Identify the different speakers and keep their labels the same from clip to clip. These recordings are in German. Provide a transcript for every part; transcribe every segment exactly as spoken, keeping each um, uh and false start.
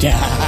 Speaker 1: geheilt.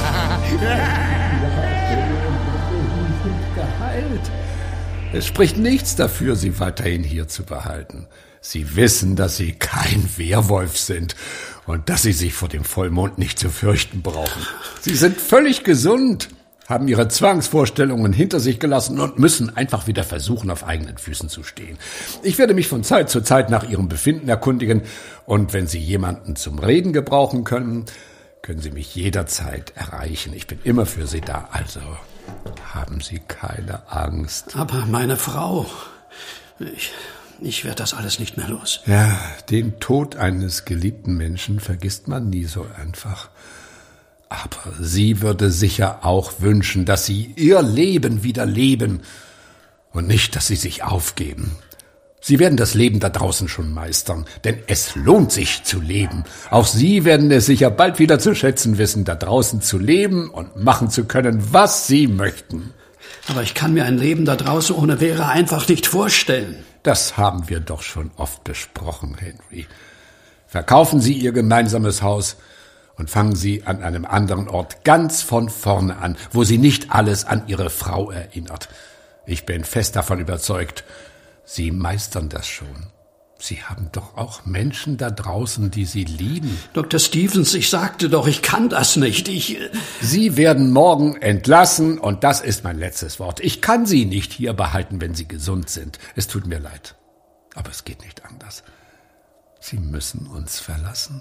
Speaker 2: Geheilt. Es spricht nichts dafür, Sie weiterhin hier zu behalten. Sie wissen, dass Sie kein Werwolf sind und dass Sie sich vor dem Vollmond nicht zu fürchten brauchen. Sie sind völlig gesund, haben Ihre Zwangsvorstellungen hinter sich gelassen und müssen einfach wieder versuchen, auf eigenen Füßen zu stehen. Ich werde mich von Zeit zu Zeit nach Ihrem Befinden erkundigen und wenn Sie jemanden zum Reden gebrauchen können, können Sie mich jederzeit erreichen. Ich bin immer für Sie da, also haben Sie keine Angst.
Speaker 1: Aber meine Frau, ich, ich werde das alles nicht mehr los.
Speaker 2: Ja, den Tod eines geliebten Menschen vergisst man nie so einfach. Aber sie würde sicher auch wünschen, dass Sie Ihr Leben wieder leben und nicht, dass Sie sich aufgeben. Sie werden das Leben da draußen schon meistern, denn es lohnt sich zu leben. Auch Sie werden es sicher bald wieder zu schätzen wissen, da draußen zu leben und machen zu können, was Sie möchten.
Speaker 1: Aber ich kann mir ein Leben da draußen ohne Vera einfach nicht vorstellen.
Speaker 2: Das haben wir doch schon oft besprochen, Henry. Verkaufen Sie Ihr gemeinsames Haus und fangen Sie an einem anderen Ort ganz von vorne an, wo Sie nicht alles an Ihre Frau erinnert. Ich bin fest davon überzeugt, Sie meistern das schon. Sie haben doch auch Menschen da draußen, die Sie lieben.
Speaker 1: Doktor Stevens, ich sagte doch, ich kann das nicht. Ich...
Speaker 2: Sie werden morgen entlassen und das ist mein letztes Wort. Ich kann Sie nicht hier behalten, wenn Sie gesund sind. Es tut mir leid, aber es geht nicht anders. Sie müssen uns verlassen.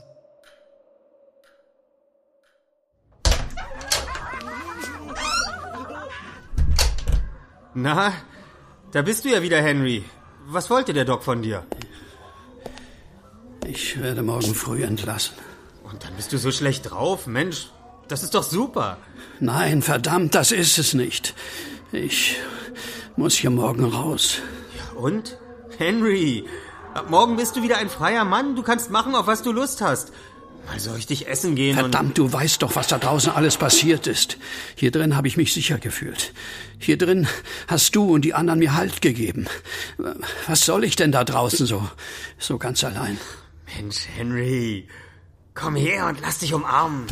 Speaker 3: Na, da bist du ja wieder, Henry. Was wollte der Doc von dir?
Speaker 1: Ich werde morgen früh entlassen.
Speaker 3: Und dann bist du so schlecht drauf? Mensch, das ist doch super.
Speaker 1: Nein, verdammt, das ist es nicht. Ich muss hier morgen raus.
Speaker 3: Ja, und? Henry, ab morgen bist du wieder ein freier Mann. Du kannst machen, auf was du Lust hast. Mal so richtig essen gehen.
Speaker 1: Verdammt,
Speaker 3: und
Speaker 1: du weißt doch, was da draußen alles passiert ist. Hier drin habe ich mich sicher gefühlt. Hier drin hast du und die anderen mir Halt gegeben. Was soll ich denn da draußen so, so ganz allein?
Speaker 3: Mensch, Henry, komm her und lass dich umarmen.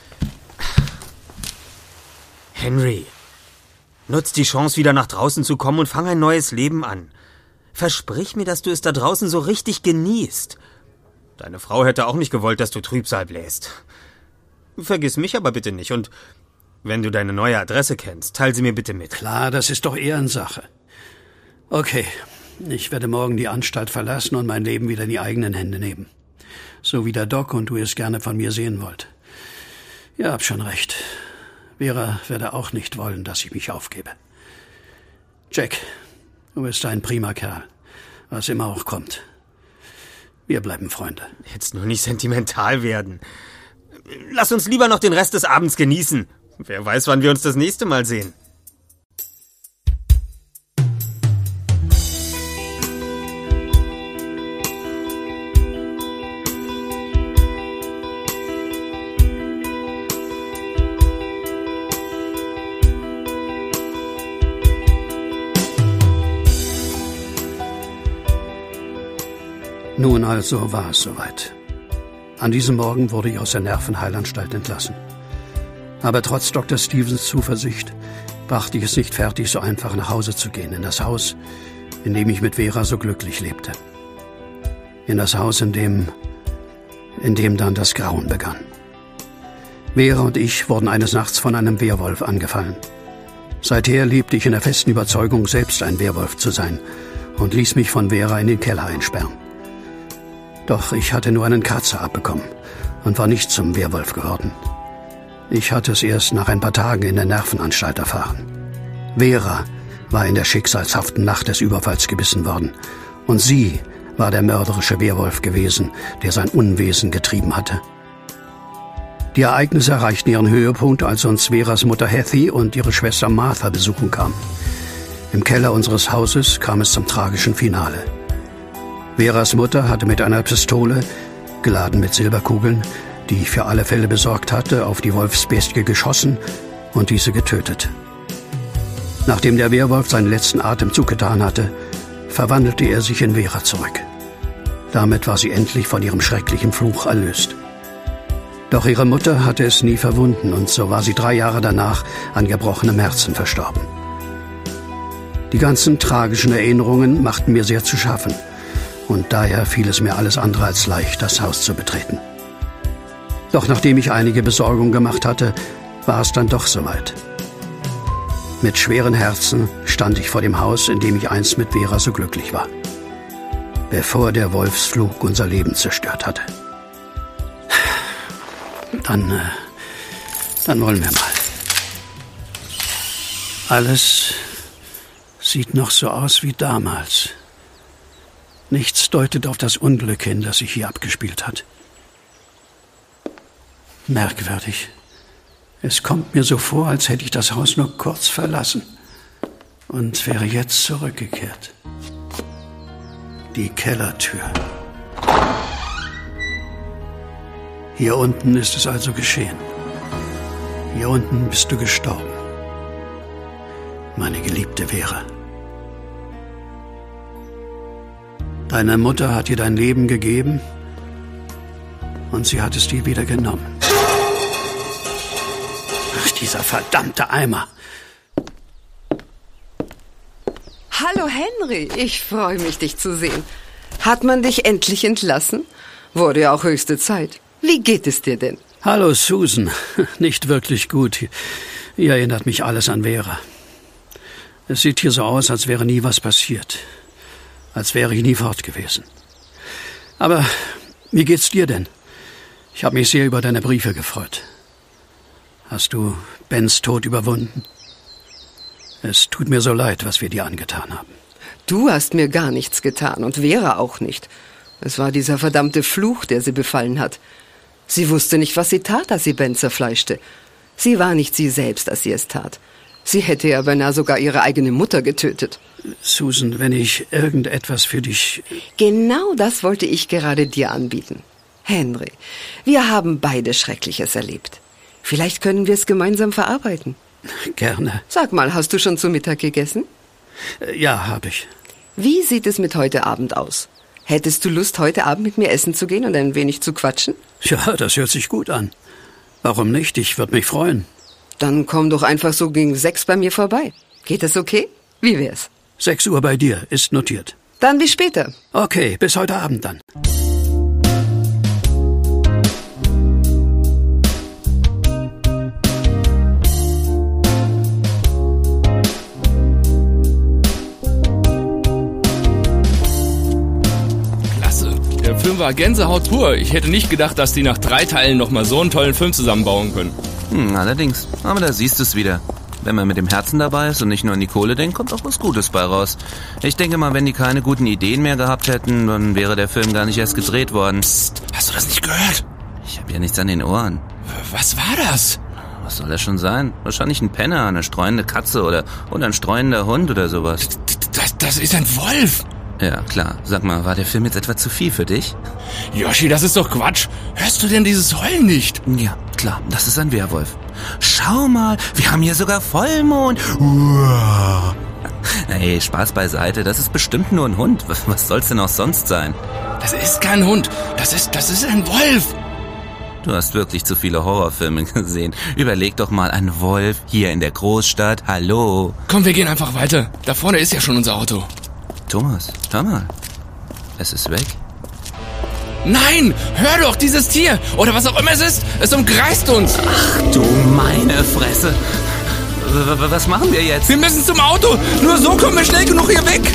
Speaker 3: Henry, nutz die Chance, wieder nach draußen zu kommen und fang ein neues Leben an. Versprich mir, dass du es da draußen so richtig genießt. Deine Frau hätte auch nicht gewollt, dass du Trübsal bläst. Vergiss mich aber bitte nicht und wenn du deine neue Adresse kennst, teil sie mir bitte mit.
Speaker 1: Klar, das ist doch Ehrensache. Okay, ich werde morgen die Anstalt verlassen und mein Leben wieder in die eigenen Hände nehmen. So wie der Doc und du es gerne von mir sehen wollt. Ihr habt schon recht. Vera werde auch nicht wollen, dass ich mich aufgebe. Jack, du bist ein prima Kerl, was immer auch kommt. Wir bleiben Freunde.
Speaker 3: Jetzt nur nicht sentimental werden. Lass uns lieber noch den Rest des Abends genießen. Wer weiß, wann wir uns das nächste Mal sehen.
Speaker 1: Nun also war es soweit. An diesem Morgen wurde ich aus der Nervenheilanstalt entlassen. Aber trotz Doktor Stevens Zuversicht brachte ich es nicht fertig, so einfach nach Hause zu gehen, in das Haus, in dem ich mit Vera so glücklich lebte. In das Haus, in dem, in dem dann das Grauen begann. Vera und ich wurden eines Nachts von einem Werwolf angefallen. Seither lebte ich in der festen Überzeugung, selbst ein Werwolf zu sein und ließ mich von Vera in den Keller einsperren. Doch ich hatte nur einen Kratzer abbekommen und war nicht zum Werwolf geworden. Ich hatte es erst nach ein paar Tagen in der Nervenanstalt erfahren. Vera war in der schicksalshaften Nacht des Überfalls gebissen worden. Und sie war der mörderische Werwolf gewesen, der sein Unwesen getrieben hatte. Die Ereignisse erreichten ihren Höhepunkt, als uns Veras Mutter Hattie und ihre Schwester Martha besuchen kamen. Im Keller unseres Hauses kam es zum tragischen Finale. Veras Mutter hatte mit einer Pistole, geladen mit Silberkugeln, die ich für alle Fälle besorgt hatte, auf die Wolfsbestie geschossen und diese getötet. Nachdem der Werwolf seinen letzten Atemzug getan hatte, verwandelte er sich in Vera zurück. Damit war sie endlich von ihrem schrecklichen Fluch erlöst. Doch ihre Mutter hatte es nie verwunden und so war sie drei Jahre danach an gebrochenem Herzen verstorben. Die ganzen tragischen Erinnerungen machten mir sehr zu schaffen und daher fiel es mir alles andere als leicht, das Haus zu betreten. Doch nachdem ich einige Besorgungen gemacht hatte, war es dann doch soweit. Mit schweren Herzen stand ich vor dem Haus, in dem ich einst mit Vera so glücklich war, bevor der Wolfsflug unser Leben zerstört hatte. Dann, äh, dann wollen wir mal. Alles sieht noch so aus wie damals. Nichts deutet auf das Unglück hin, das sich hier abgespielt hat. Merkwürdig. Es kommt mir so vor, als hätte ich das Haus nur kurz verlassen und wäre jetzt zurückgekehrt. Die Kellertür. Hier unten ist es also geschehen. Hier unten bist du gestorben. Meine geliebte Vera. Deine Mutter hat dir dein Leben gegeben und sie hat es dir wieder genommen. Ach, dieser verdammte Eimer.
Speaker 4: Hallo Henry, ich freue mich, dich zu sehen. Hat man dich endlich entlassen? Wurde ja auch höchste Zeit. Wie geht es dir denn?
Speaker 1: Hallo Susan, nicht wirklich gut. Hier erinnert mich alles an Vera. Es sieht hier so aus, als wäre nie was passiert. Als wäre ich nie fort gewesen. Aber wie geht's dir denn? Ich habe mich sehr über deine Briefe gefreut. Hast du Bens Tod überwunden? Es tut mir so leid, was wir dir angetan haben.
Speaker 4: Du hast mir gar nichts getan und Vera auch nicht. Es war dieser verdammte Fluch, der sie befallen hat. Sie wusste nicht, was sie tat, als sie Ben zerfleischte. Sie war nicht sie selbst, als sie es tat. Sie hätte ja beinahe sogar ihre eigene Mutter getötet.
Speaker 1: Susan, wenn ich irgendetwas für dich...
Speaker 4: Genau das wollte ich gerade dir anbieten. Henry, wir haben beide Schreckliches erlebt. Vielleicht können wir es gemeinsam verarbeiten.
Speaker 1: Gerne.
Speaker 4: Sag mal, hast du schon zu Mittag gegessen?
Speaker 1: Ja, habe ich.
Speaker 4: Wie sieht es mit heute Abend aus? Hättest du Lust, heute Abend mit mir essen zu gehen und ein wenig zu quatschen?
Speaker 1: Ja, das hört sich gut an. Warum nicht? Ich würde mich freuen.
Speaker 4: Dann komm doch einfach so gegen sechs bei mir vorbei. Geht das okay? Wie wär's?
Speaker 1: Sechs Uhr bei dir, ist notiert.
Speaker 4: Dann bis später.
Speaker 1: Okay, bis heute Abend dann.
Speaker 5: Der Film war Gänsehaut pur. Ich hätte nicht gedacht, dass die nach drei Teilen noch mal so einen tollen Film zusammenbauen können.
Speaker 6: Hm, allerdings. Aber da siehst du es wieder. Wenn man mit dem Herzen dabei ist und nicht nur an die Kohle denkt, kommt auch was Gutes bei raus. Ich denke mal, wenn die keine guten Ideen mehr gehabt hätten, dann wäre der Film gar nicht erst gedreht worden.
Speaker 5: Psst, hast du das nicht gehört?
Speaker 6: Ich habe ja nichts an den Ohren.
Speaker 5: Was war das?
Speaker 6: Was soll das schon sein? Wahrscheinlich ein Penner, eine streunende Katze oder, oder ein streunender Hund oder sowas.
Speaker 5: Das, das ist ein Wolf.
Speaker 6: Ja, klar. Sag mal, war der Film jetzt etwa zu viel für dich?
Speaker 5: Yoshi, das ist doch Quatsch. Hörst du denn dieses Heulen nicht?
Speaker 6: Ja, klar, das ist ein Werwolf. Schau mal, wir haben hier sogar Vollmond. Uah. Hey, Spaß beiseite, das ist bestimmt nur ein Hund. Was soll's denn auch sonst sein?
Speaker 5: Das ist kein Hund, das ist, das ist ein Wolf.
Speaker 6: Du hast wirklich zu viele Horrorfilme gesehen. Überleg doch mal, ein Wolf hier in der Großstadt. Hallo.
Speaker 5: Komm, wir gehen einfach weiter. Da vorne ist ja schon unser Auto.
Speaker 6: Thomas, hör mal. Es ist weg.
Speaker 5: Nein, hör doch, dieses Tier oder was auch immer es ist, es umkreist uns.
Speaker 6: Ach du meine Fresse. W- was machen wir jetzt?
Speaker 5: Wir müssen zum Auto. Nur so kommen wir schnell genug hier weg.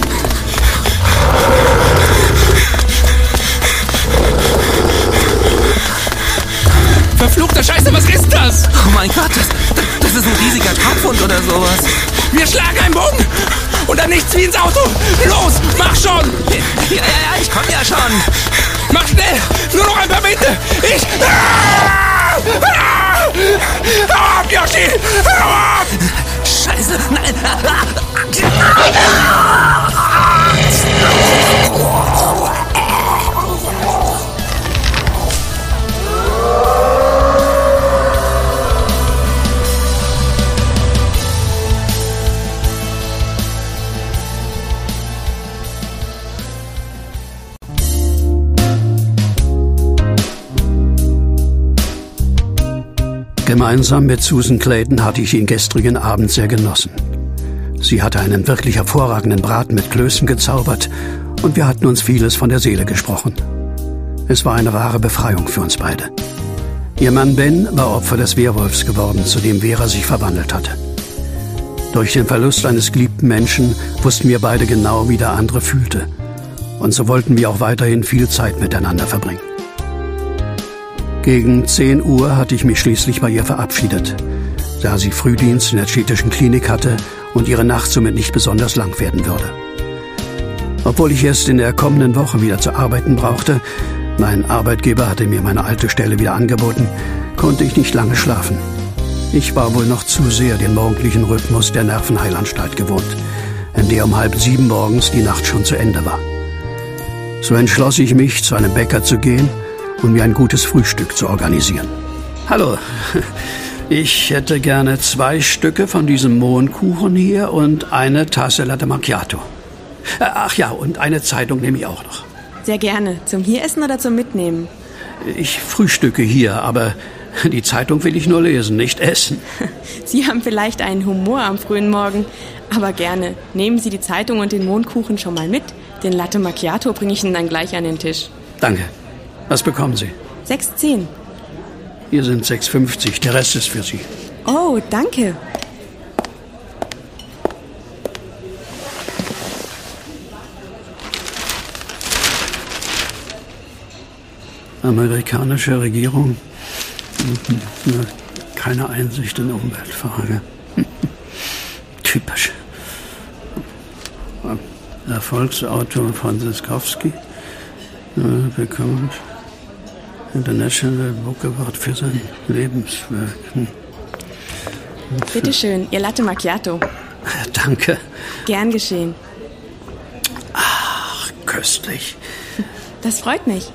Speaker 5: Verfluchter Scheiße, was ist das?
Speaker 6: Oh mein Gott, das, das ist ein riesiger Kampfhund oder sowas.
Speaker 5: Wir schlagen einen Bogen und dann nichts wie ins Auto. Los, mach schon.
Speaker 6: Ja, ja, ja, ich komm ja schon.
Speaker 5: Mach schnell, nur noch ein paar Meter. Ich... Ah! Ah! Hau ab, Yoshi! Hau ab!
Speaker 6: Scheiße, nein.
Speaker 1: Gemeinsam mit Susan Clayton hatte ich den gestrigen Abend sehr genossen. Sie hatte einen wirklich hervorragenden Braten mit Klößen gezaubert und wir hatten uns vieles von der Seele gesprochen. Es war eine wahre Befreiung für uns beide. Ihr Mann Ben war Opfer des Werwolfs geworden, zu dem Vera sich verwandelt hatte. Durch den Verlust eines geliebten Menschen wussten wir beide genau, wie der andere fühlte. Und so wollten wir auch weiterhin viel Zeit miteinander verbringen. Gegen zehn Uhr hatte ich mich schließlich bei ihr verabschiedet, da sie Frühdienst in der städtischen Klinik hatte und ihre Nacht somit nicht besonders lang werden würde. Obwohl ich erst in der kommenden Woche wieder zu arbeiten brauchte, mein Arbeitgeber hatte mir meine alte Stelle wieder angeboten, konnte ich nicht lange schlafen. Ich war wohl noch zu sehr den morgendlichen Rhythmus der Nervenheilanstalt gewohnt, in der um halb sieben morgens die Nacht schon zu Ende war. So entschloss ich mich, zu einem Bäcker zu gehen und mir ein gutes Frühstück zu organisieren. Hallo, ich hätte gerne zwei Stücke von diesem Mohnkuchen hier und eine Tasse Latte Macchiato. Ach ja, und eine Zeitung nehme ich auch noch.
Speaker 7: Sehr gerne. Zum Hieressen oder zum Mitnehmen?
Speaker 1: Ich frühstücke hier, aber die Zeitung will ich nur lesen, nicht essen.
Speaker 7: Sie haben vielleicht einen Humor am frühen Morgen, aber gerne. Nehmen Sie die Zeitung und den Mohnkuchen schon mal mit. Den Latte Macchiato bringe ich Ihnen dann gleich an den Tisch.
Speaker 1: Danke. Was bekommen Sie?
Speaker 7: sechs zehn.
Speaker 1: Hier sind sechs fünfzig, der Rest ist für Sie.
Speaker 7: Oh, danke.
Speaker 1: Amerikanische Regierung, keine Einsicht in Umweltfrage. Typisch. Erfolgsautor Franziskowski bekommt International Book Award für sein Lebenswerk.
Speaker 7: Bitte schön, Ihr Latte Macchiato.
Speaker 1: Danke.
Speaker 7: Gern geschehen.
Speaker 1: Ach, köstlich.
Speaker 7: Das freut mich.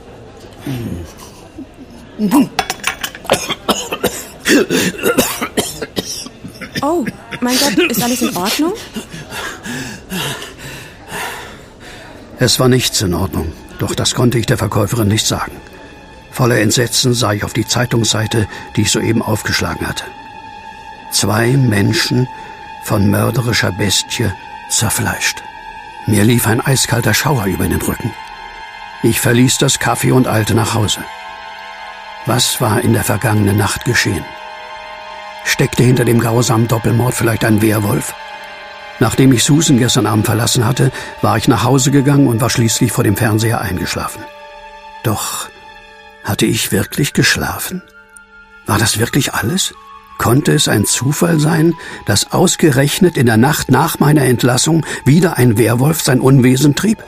Speaker 7: Oh, mein Gott, ist alles in Ordnung?
Speaker 1: Es war nichts in Ordnung, doch das konnte ich der Verkäuferin nicht sagen. Voller Entsetzen sah ich auf die Zeitungsseite, die ich soeben aufgeschlagen hatte. Zwei Menschen von mörderischer Bestie zerfleischt. Mir lief ein eiskalter Schauer über den Rücken. Ich verließ das Café und eilte nach Hause. Was war in der vergangenen Nacht geschehen? Steckte hinter dem grausamen Doppelmord vielleicht ein Werwolf? Nachdem ich Susan gestern Abend verlassen hatte, war ich nach Hause gegangen und war schließlich vor dem Fernseher eingeschlafen. Doch hatte ich wirklich geschlafen? War das wirklich alles? Konnte es ein Zufall sein, dass ausgerechnet in der Nacht nach meiner Entlassung wieder ein Werwolf sein Unwesen trieb?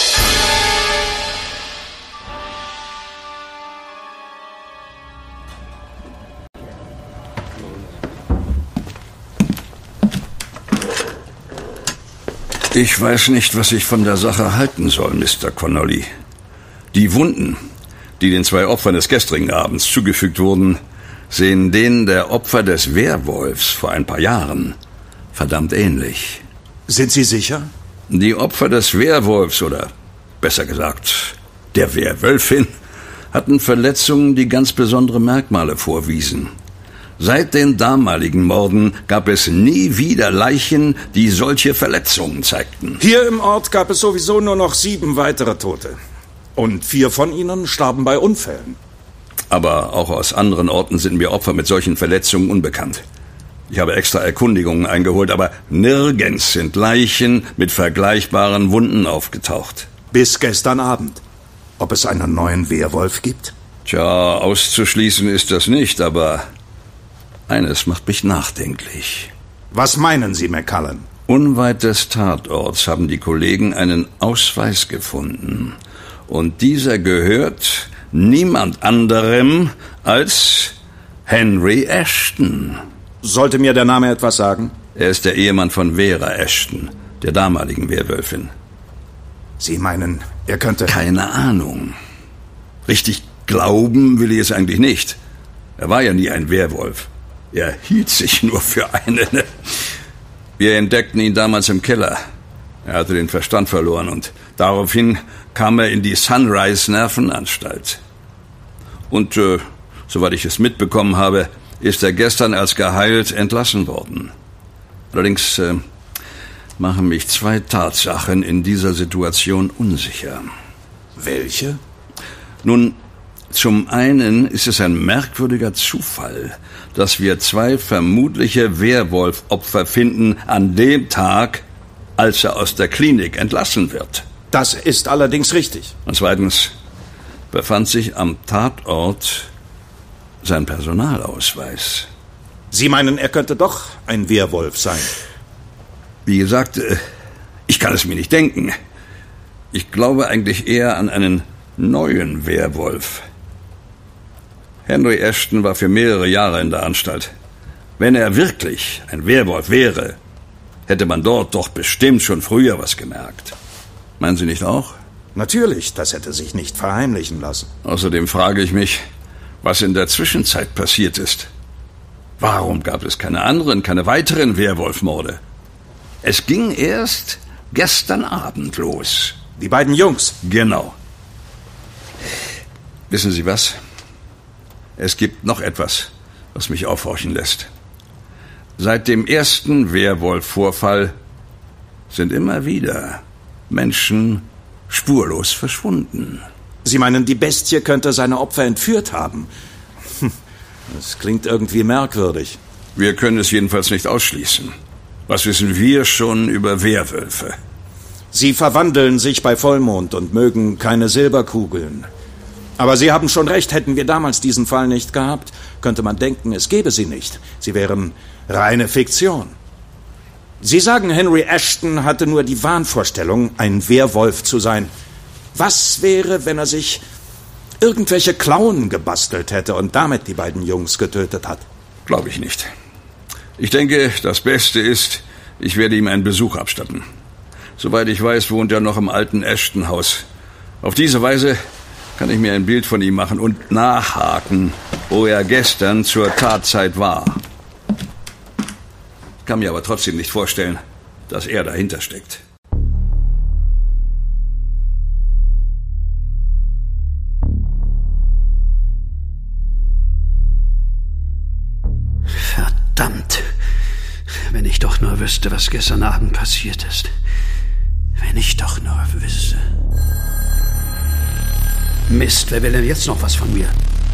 Speaker 2: Ich weiß nicht, was ich von der Sache halten soll, Mister Connolly. Die Wunden, die den zwei Opfern des gestrigen Abends zugefügt wurden, sehen denen der Opfer des Werwolfs vor ein paar Jahren verdammt ähnlich.
Speaker 8: Sind Sie sicher?
Speaker 2: Die Opfer des Werwolfs, oder besser gesagt, der Werwölfin, hatten Verletzungen, die ganz besondere Merkmale vorwiesen. Seit den damaligen Morden gab es nie wieder Leichen, die solche Verletzungen zeigten.
Speaker 8: Hier im Ort gab es sowieso nur noch sieben weitere Tote. Und vier von ihnen starben bei Unfällen.
Speaker 2: Aber auch aus anderen Orten sind mir Opfer mit solchen Verletzungen unbekannt. Ich habe extra Erkundigungen eingeholt, aber nirgends sind Leichen mit vergleichbaren Wunden aufgetaucht.
Speaker 8: Bis gestern Abend. Ob es einen neuen Werwolf gibt?
Speaker 2: Tja, auszuschließen ist das nicht, aber eines macht mich nachdenklich.
Speaker 8: Was meinen Sie, McCullen?
Speaker 2: Unweit des Tatorts haben die Kollegen einen Ausweis gefunden. Und dieser gehört niemand anderem als Henry Ashton.
Speaker 8: Sollte mir der Name etwas sagen?
Speaker 2: Er ist der Ehemann von Vera Ashton, der damaligen Werwölfin.
Speaker 8: Sie meinen, er könnte...
Speaker 2: Keine Ahnung. Richtig glauben will ich es eigentlich nicht. Er war ja nie ein Werwolf. Er hielt sich nur für einen. Wir entdeckten ihn damals im Keller. Er hatte den Verstand verloren und daraufhin kam er in die Sunrise Nervenanstalt. Und, äh, soweit ich es mitbekommen habe,
Speaker 9: ist er gestern als geheilt entlassen worden. Allerdings äh, machen mich zwei Tatsachen in dieser Situation unsicher.
Speaker 8: Welche?
Speaker 9: Nun, zum einen ist es ein merkwürdiger Zufall, dass wir zwei vermutliche Werwolf-Opfer finden an dem Tag, als er aus der Klinik entlassen wird.
Speaker 8: Das ist allerdings richtig.
Speaker 9: Und zweitens befand sich am Tatort sein Personalausweis.
Speaker 8: Sie meinen, er könnte doch ein Werwolf sein?
Speaker 9: Wie gesagt, ich kann es mir nicht denken. Ich glaube eigentlich eher an einen neuen Werwolf. Henry Ashton war für mehrere Jahre in der Anstalt. Wenn er wirklich ein Werwolf wäre, hätte man dort doch bestimmt schon früher was gemerkt. Meinen Sie nicht auch?
Speaker 8: Natürlich, das hätte sich nicht verheimlichen lassen.
Speaker 9: Außerdem frage ich mich, was in der Zwischenzeit passiert ist. Warum gab es keine anderen, keine weiteren Werwolfmorde? Es ging erst gestern Abend los.
Speaker 8: Die beiden Jungs?
Speaker 9: Genau. Wissen Sie was? Es gibt noch etwas, was mich aufhorchen lässt. Seit dem ersten Werwolf-Vorfall sind immer wieder Menschen spurlos verschwunden.
Speaker 8: Sie meinen, die Bestie könnte seine Opfer entführt haben? Das klingt irgendwie merkwürdig.
Speaker 9: Wir können es jedenfalls nicht ausschließen. Was wissen wir schon über Werwölfe?
Speaker 8: Sie verwandeln sich bei Vollmond und mögen keine Silberkugeln. Aber Sie haben schon recht, hätten wir damals diesen Fall nicht gehabt, könnte man denken, es gäbe sie nicht. Sie wären reine Fiktion. Sie sagen, Henry Ashton hatte nur die Wahnvorstellung, ein Werwolf zu sein. Was wäre, wenn er sich irgendwelche Klauen gebastelt hätte und damit die beiden Jungs getötet hat?
Speaker 9: Glaube ich nicht. Ich denke, das Beste ist, ich werde ihm einen Besuch abstatten. Soweit ich weiß, wohnt er noch im alten Ashton-Haus. Auf diese Weise kann ich mir ein Bild von ihm machen und nachhaken, wo er gestern zur Tatzeit war. Ich kann mir aber trotzdem nicht vorstellen, dass er dahinter steckt.
Speaker 1: Verdammt! Wenn ich doch nur wüsste, was gestern Abend passiert ist. Wenn ich doch nur wüsste. Mist, wer will denn jetzt noch was von mir?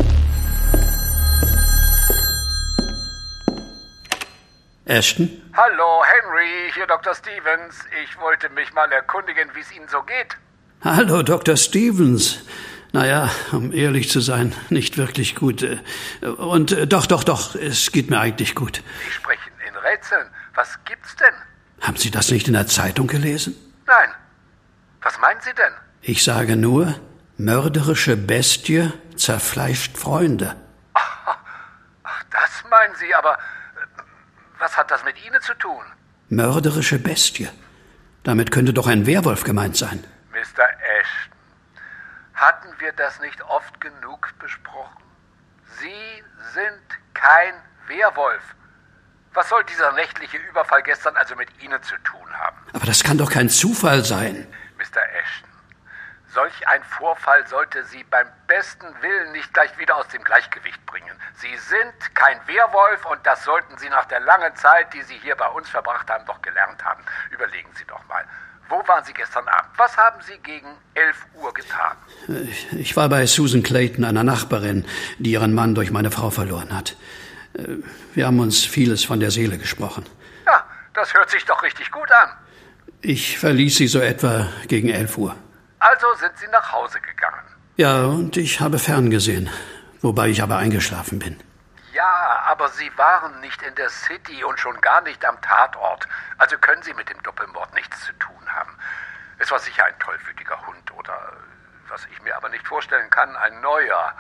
Speaker 1: Ashton?
Speaker 10: Hallo, Henry, hier Doktor Stevens. Ich wollte mich mal erkundigen, wie es Ihnen so geht.
Speaker 1: Hallo, Doktor Stevens. Naja, um ehrlich zu sein, nicht wirklich gut. Und doch, doch, doch, es geht mir eigentlich gut.
Speaker 10: Sie sprechen in Rätseln. Was gibt's denn?
Speaker 1: Haben Sie das nicht in der Zeitung gelesen?
Speaker 10: Nein. Was meinen Sie denn?
Speaker 1: Ich sage nur, mörderische Bestie zerfleischt Freunde.
Speaker 10: Ach, ach, das meinen Sie, aber was hat das mit Ihnen zu tun?
Speaker 1: Mörderische Bestie. Damit könnte doch ein Werwolf gemeint sein.
Speaker 10: Mister Ashton, hatten wir das nicht oft genug besprochen? Sie sind kein Werwolf. Was soll dieser nächtliche Überfall gestern also mit Ihnen zu tun haben?
Speaker 1: Aber das kann doch kein Zufall sein.
Speaker 10: Mister Ashton, solch ein Vorfall sollte Sie beim besten Willen nicht gleich wieder aus dem Gleichgewicht bringen. Sie sind kein Werwolf und das sollten Sie nach der langen Zeit, die Sie hier bei uns verbracht haben, doch gelernt haben. Überlegen Sie doch mal. Wo waren Sie gestern Abend? Was haben Sie gegen elf Uhr getan?
Speaker 1: Ich war bei Susan Clayton, einer Nachbarin, die ihren Mann durch meine Frau verloren hat. Wir haben uns vieles von der Seele gesprochen.
Speaker 10: Ja, das hört sich doch richtig gut an.
Speaker 1: Ich verließ sie so etwa gegen elf Uhr.
Speaker 10: Also sind Sie nach Hause gegangen?
Speaker 1: Ja, und ich habe ferngesehen, wobei ich aber eingeschlafen bin.
Speaker 10: Ja, aber Sie waren nicht in der City und schon gar nicht am Tatort. Also können Sie mit dem Doppelmord nichts zu tun haben. Es war sicher ein tollwütiger Hund oder, was ich mir aber nicht vorstellen kann, ein neuer,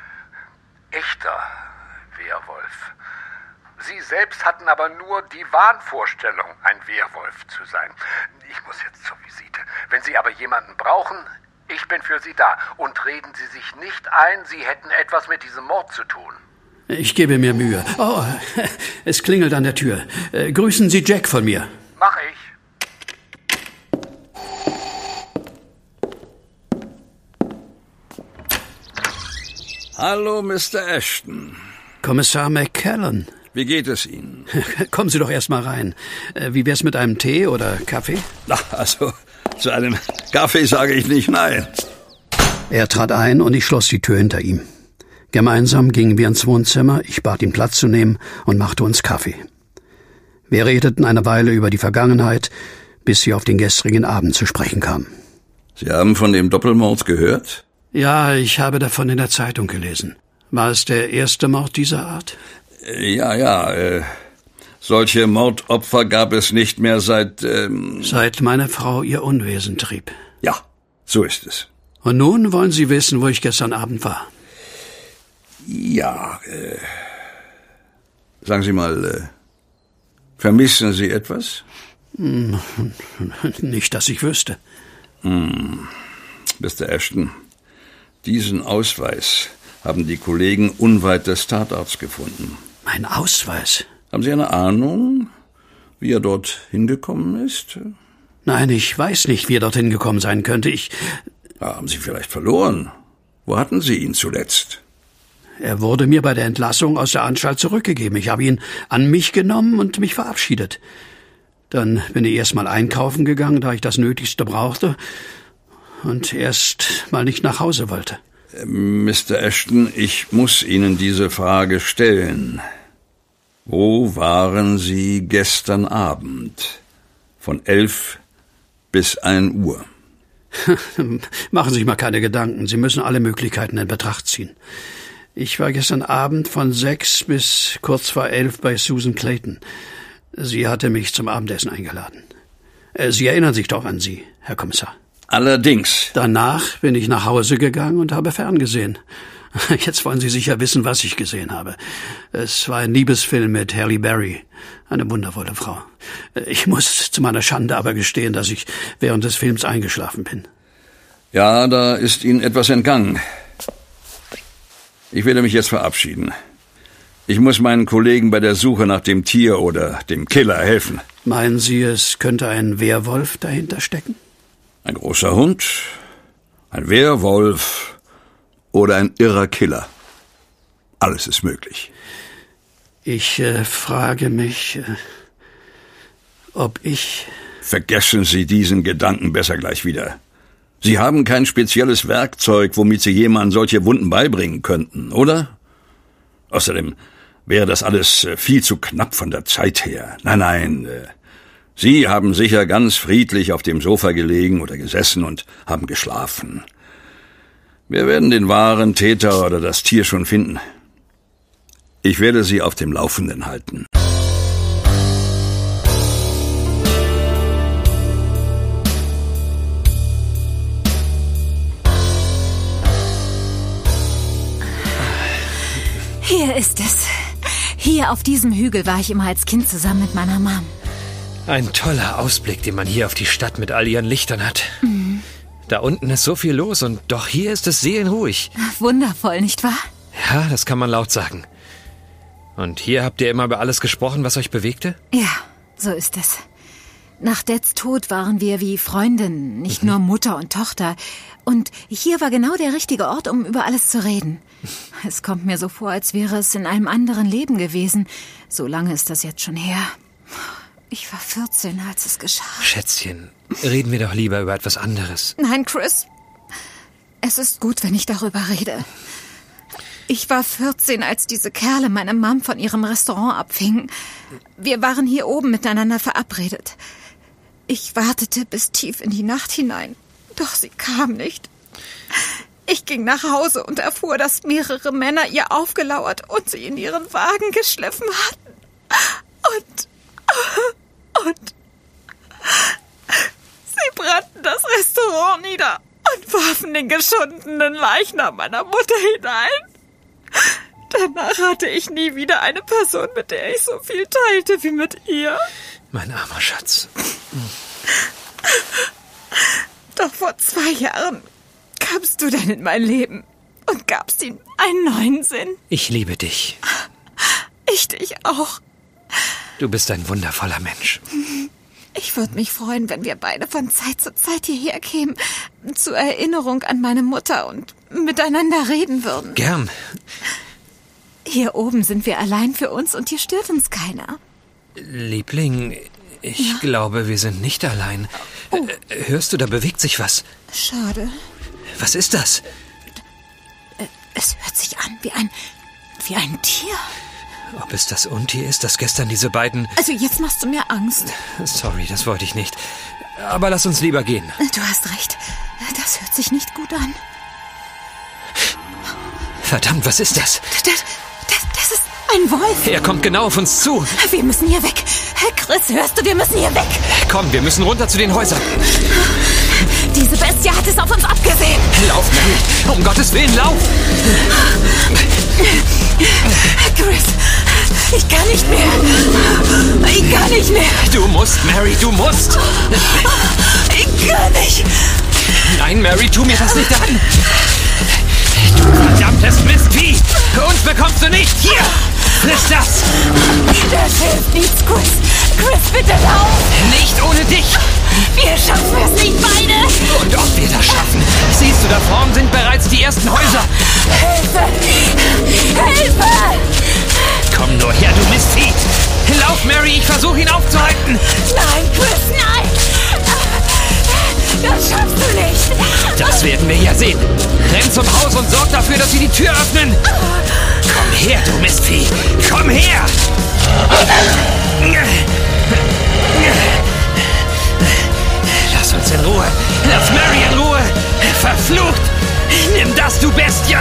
Speaker 10: echter Werwolf. Sie selbst hatten aber nur die Wahnvorstellung, ein Werwolf zu sein. Ich muss jetzt zur Visite. Wenn Sie aber jemanden brauchen, ich bin für Sie da. Und reden Sie sich nicht ein, Sie hätten etwas mit diesem Mord zu tun.
Speaker 1: Ich gebe mir Mühe. Oh, es klingelt an der Tür. Äh, grüßen Sie Jack von mir.
Speaker 10: Mach ich.
Speaker 9: Hallo, Mister Ashton.
Speaker 1: Kommissar McCallan.
Speaker 9: Wie geht es Ihnen?
Speaker 1: Kommen Sie doch erst mal rein. Wie wär's mit einem Tee oder Kaffee?
Speaker 9: Na, also, zu einem Kaffee sage ich nicht nein.
Speaker 1: Er trat ein und ich schloss die Tür hinter ihm. Gemeinsam gingen wir ins Wohnzimmer, ich bat ihn Platz zu nehmen und machte uns Kaffee. Wir redeten eine Weile über die Vergangenheit, bis sie auf den gestrigen Abend zu sprechen kamen.
Speaker 9: Sie haben von dem Doppelmord gehört?
Speaker 1: Ja, ich habe davon in der Zeitung gelesen. War es der erste Mord dieser Art?
Speaker 9: Ja, ja, äh, solche Mordopfer gab es nicht mehr seit, ähm...
Speaker 1: Seit meine Frau ihr Unwesen trieb.
Speaker 9: Ja, so ist es.
Speaker 1: Und nun wollen Sie wissen, wo ich gestern Abend war?
Speaker 9: Ja, äh... Sagen Sie mal, äh... vermissen Sie etwas?
Speaker 1: Hm, nicht, dass ich wüsste.
Speaker 9: Hm, Mister Ashton, diesen Ausweis haben die Kollegen unweit des Tatorts gefunden.
Speaker 1: Mein Ausweis?
Speaker 9: Haben Sie eine Ahnung, wie er dort hingekommen ist?
Speaker 1: Nein, ich weiß nicht, wie er dorthin gekommen sein könnte. Ich...
Speaker 9: Haben Sie vielleicht verloren? Wo hatten Sie ihn zuletzt?
Speaker 1: Er wurde mir bei der Entlassung aus der Anstalt zurückgegeben. Ich habe ihn an mich genommen und mich verabschiedet. Dann bin ich erst mal einkaufen gegangen, da ich das Nötigste brauchte und erst mal nicht nach Hause wollte.
Speaker 9: Mister Ashton, ich muss Ihnen diese Frage stellen. Wo waren Sie gestern Abend? Von elf bis ein Uhr.
Speaker 1: Machen Sie sich mal keine Gedanken. Sie müssen alle Möglichkeiten in Betracht ziehen. Ich war gestern Abend von sechs bis kurz vor elf bei Susan Clayton. Sie hatte mich zum Abendessen eingeladen. Sie erinnern sich doch an sie, Herr Kommissar.
Speaker 9: Allerdings.
Speaker 1: Danach bin ich nach Hause gegangen und habe ferngesehen. Jetzt wollen Sie sicher wissen, was ich gesehen habe. Es war ein Liebesfilm mit Halle Berry, eine wundervolle Frau. Ich muss zu meiner Schande aber gestehen, dass ich während des Films eingeschlafen bin.
Speaker 9: Ja, da ist Ihnen etwas entgangen. Ich werde mich jetzt verabschieden. Ich muss meinen Kollegen bei der Suche nach dem Tier oder dem Killer helfen.
Speaker 1: Meinen Sie, es könnte ein Werwolf dahinter stecken?
Speaker 9: Ein großer Hund, ein Werwolf oder ein irrer Killer. Alles ist möglich.
Speaker 1: Ich äh, frage mich, äh, ob ich...
Speaker 9: Vergessen Sie diesen Gedanken besser gleich wieder. Sie haben kein spezielles Werkzeug, womit Sie jemandem solche Wunden beibringen könnten, oder? Außerdem wäre das alles viel zu knapp von der Zeit her. Nein, nein, Sie haben sicher ganz friedlich auf dem Sofa gelegen oder gesessen und haben geschlafen. Wir werden den wahren Täter oder das Tier schon finden. Ich werde Sie auf dem Laufenden halten.
Speaker 11: Hier ist es. Hier auf diesem Hügel war ich immer als Kind zusammen mit meiner Mom.
Speaker 3: Ein toller Ausblick, den man hier auf die Stadt mit all ihren Lichtern hat. Mhm. Da unten ist so viel los und doch hier ist es seelenruhig.
Speaker 11: Wundervoll, nicht wahr?
Speaker 3: Ja, das kann man laut sagen. Und hier habt ihr immer über alles gesprochen, was euch bewegte?
Speaker 11: Ja, so ist es. Nach Dads Tod waren wir wie Freundinnen, nicht mhm. nur Mutter und Tochter. Und hier war genau der richtige Ort, um über alles zu reden. Es kommt mir so vor, als wäre es in einem anderen Leben gewesen. So lange ist das jetzt schon her. Ich war vierzehn, als es geschah.
Speaker 3: Schätzchen, reden wir doch lieber über etwas anderes.
Speaker 11: Nein, Chris. Es ist gut, wenn ich darüber rede. Ich war vierzehn, als diese Kerle meine Mom von ihrem Restaurant abfingen. Wir waren hier oben miteinander verabredet. Ich wartete bis tief in die Nacht hinein. Doch sie kam nicht. Ich ging nach Hause und erfuhr, dass mehrere Männer ihr aufgelauert und sie in ihren Wagen geschliffen hatten. Und... Und... Sie brannten das Restaurant nieder und warfen den geschundenen Leichnam meiner Mutter hinein. Danach hatte ich nie wieder eine Person, mit der ich so viel teilte wie mit ihr.
Speaker 3: Mein armer Schatz.
Speaker 11: Doch vor zwei Jahren kamst du dann in mein Leben und gabst ihm einen neuen Sinn.
Speaker 3: Ich liebe dich.
Speaker 11: Ich dich auch.
Speaker 3: Du bist ein wundervoller Mensch.
Speaker 11: Ich würde mich freuen, wenn wir beide von Zeit zu Zeit hierher kämen, zur Erinnerung an meine Mutter und miteinander reden würden.
Speaker 3: Gern.
Speaker 11: Hier oben sind wir allein für uns und hier stört uns keiner.
Speaker 12: Liebling, ich
Speaker 11: ja?
Speaker 12: glaube, wir sind nicht allein. Oh. Hörst du, da bewegt sich was.
Speaker 11: Schade.
Speaker 12: Was ist das?
Speaker 11: Es hört sich an wie ein, wie ein Tier.
Speaker 12: Ob es das Untier ist, das gestern diese beiden...
Speaker 11: Also jetzt machst du mir Angst.
Speaker 12: Sorry, das wollte ich nicht. Aber lass uns lieber gehen.
Speaker 11: Du hast recht. Das hört sich nicht gut an.
Speaker 12: Verdammt, was ist das?
Speaker 11: Das, das, das ist ein Wolf.
Speaker 12: Er kommt genau auf uns zu.
Speaker 11: Wir müssen hier weg. Chris, hörst du, wir müssen hier weg.
Speaker 12: Komm, wir müssen runter zu den Häusern.
Speaker 11: Diese Bestie hat es auf uns abgesehen.
Speaker 12: Lauf, Mary. Um Gottes Willen, lauf.
Speaker 11: Chris, ich kann nicht mehr. Ich kann nicht mehr.
Speaker 12: Du musst, Mary, du musst.
Speaker 11: Ich kann nicht.
Speaker 12: Nein, Mary, tu mir das nicht an. Du verdammtes Mistvieh. Uns bekommst du nicht. Hier, friss das.
Speaker 11: Das hilft nichts, Chris. Chris, bitte lauf.
Speaker 12: Nicht ohne dich.
Speaker 11: Wir schaffen es nicht beide.
Speaker 12: Und ob wir das schaffen. Siehst du, da vorn sind bereits die ersten Häuser.
Speaker 11: Hilfe! Hilfe!
Speaker 12: Komm nur her, du Mistvieh. Lauf, Mary, ich versuche ihn aufzuhalten.
Speaker 11: Nein, Chris, nein. Das schaffst du nicht.
Speaker 12: Das werden wir ja sehen. Renn zum Haus und sorg dafür, dass sie die Tür öffnen. Komm her, du Mistvieh. Komm her. Lass uns in Ruhe. Lass Mary in Ruhe. Verflucht. Nimm das, du Bestie.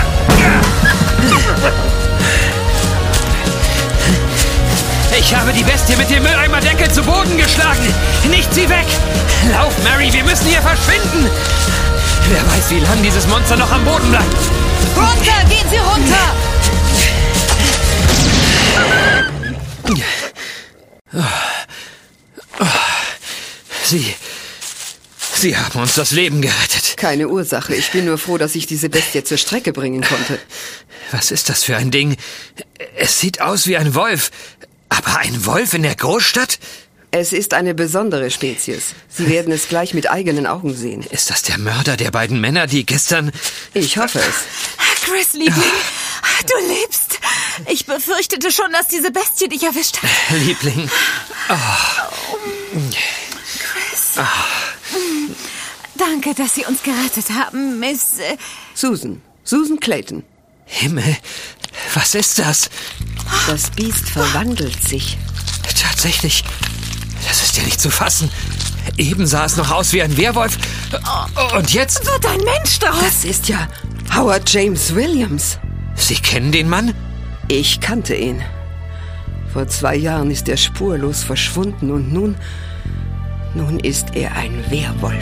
Speaker 12: Ich habe die Bestie mit dem Mülleimerdeckel zu Boden geschlagen. Nicht sie weg. Lauf, Mary, wir müssen hier verschwinden. Wer weiß, wie lange dieses Monster noch am Boden bleibt.
Speaker 11: Runter, gehen Sie runter.
Speaker 12: Sie... Sie haben uns das Leben gerettet.
Speaker 4: Keine Ursache. Ich bin nur froh, dass ich diese Bestie zur Strecke bringen konnte.
Speaker 12: Was ist das für ein Ding? Es sieht aus wie ein Wolf. Aber ein Wolf in der Großstadt?
Speaker 4: Es ist eine besondere Spezies. Sie werden es gleich mit eigenen Augen sehen.
Speaker 12: Ist das der Mörder der beiden Männer, die gestern...
Speaker 4: Ich hoffe es.
Speaker 11: Chris, Liebling, du lebst. Ich befürchtete schon, dass diese Bestie dich erwischt hat.
Speaker 12: Liebling. Oh.
Speaker 11: Chris. Oh. Danke, dass Sie uns gerettet haben, Miss... Äh
Speaker 4: Susan. Susan Clayton.
Speaker 12: Himmel, was ist das?
Speaker 4: Das Biest verwandelt sich.
Speaker 12: Tatsächlich, das ist ja nicht zu fassen. Eben sah es noch aus wie ein Werwolf. Und jetzt...
Speaker 11: Wird ein Mensch draus.
Speaker 4: Das ist ja Howard James Williams.
Speaker 12: Sie kennen den Mann?
Speaker 4: Ich kannte ihn. Vor zwei Jahren ist er spurlos verschwunden und nun... Nun ist er ein Werwolf.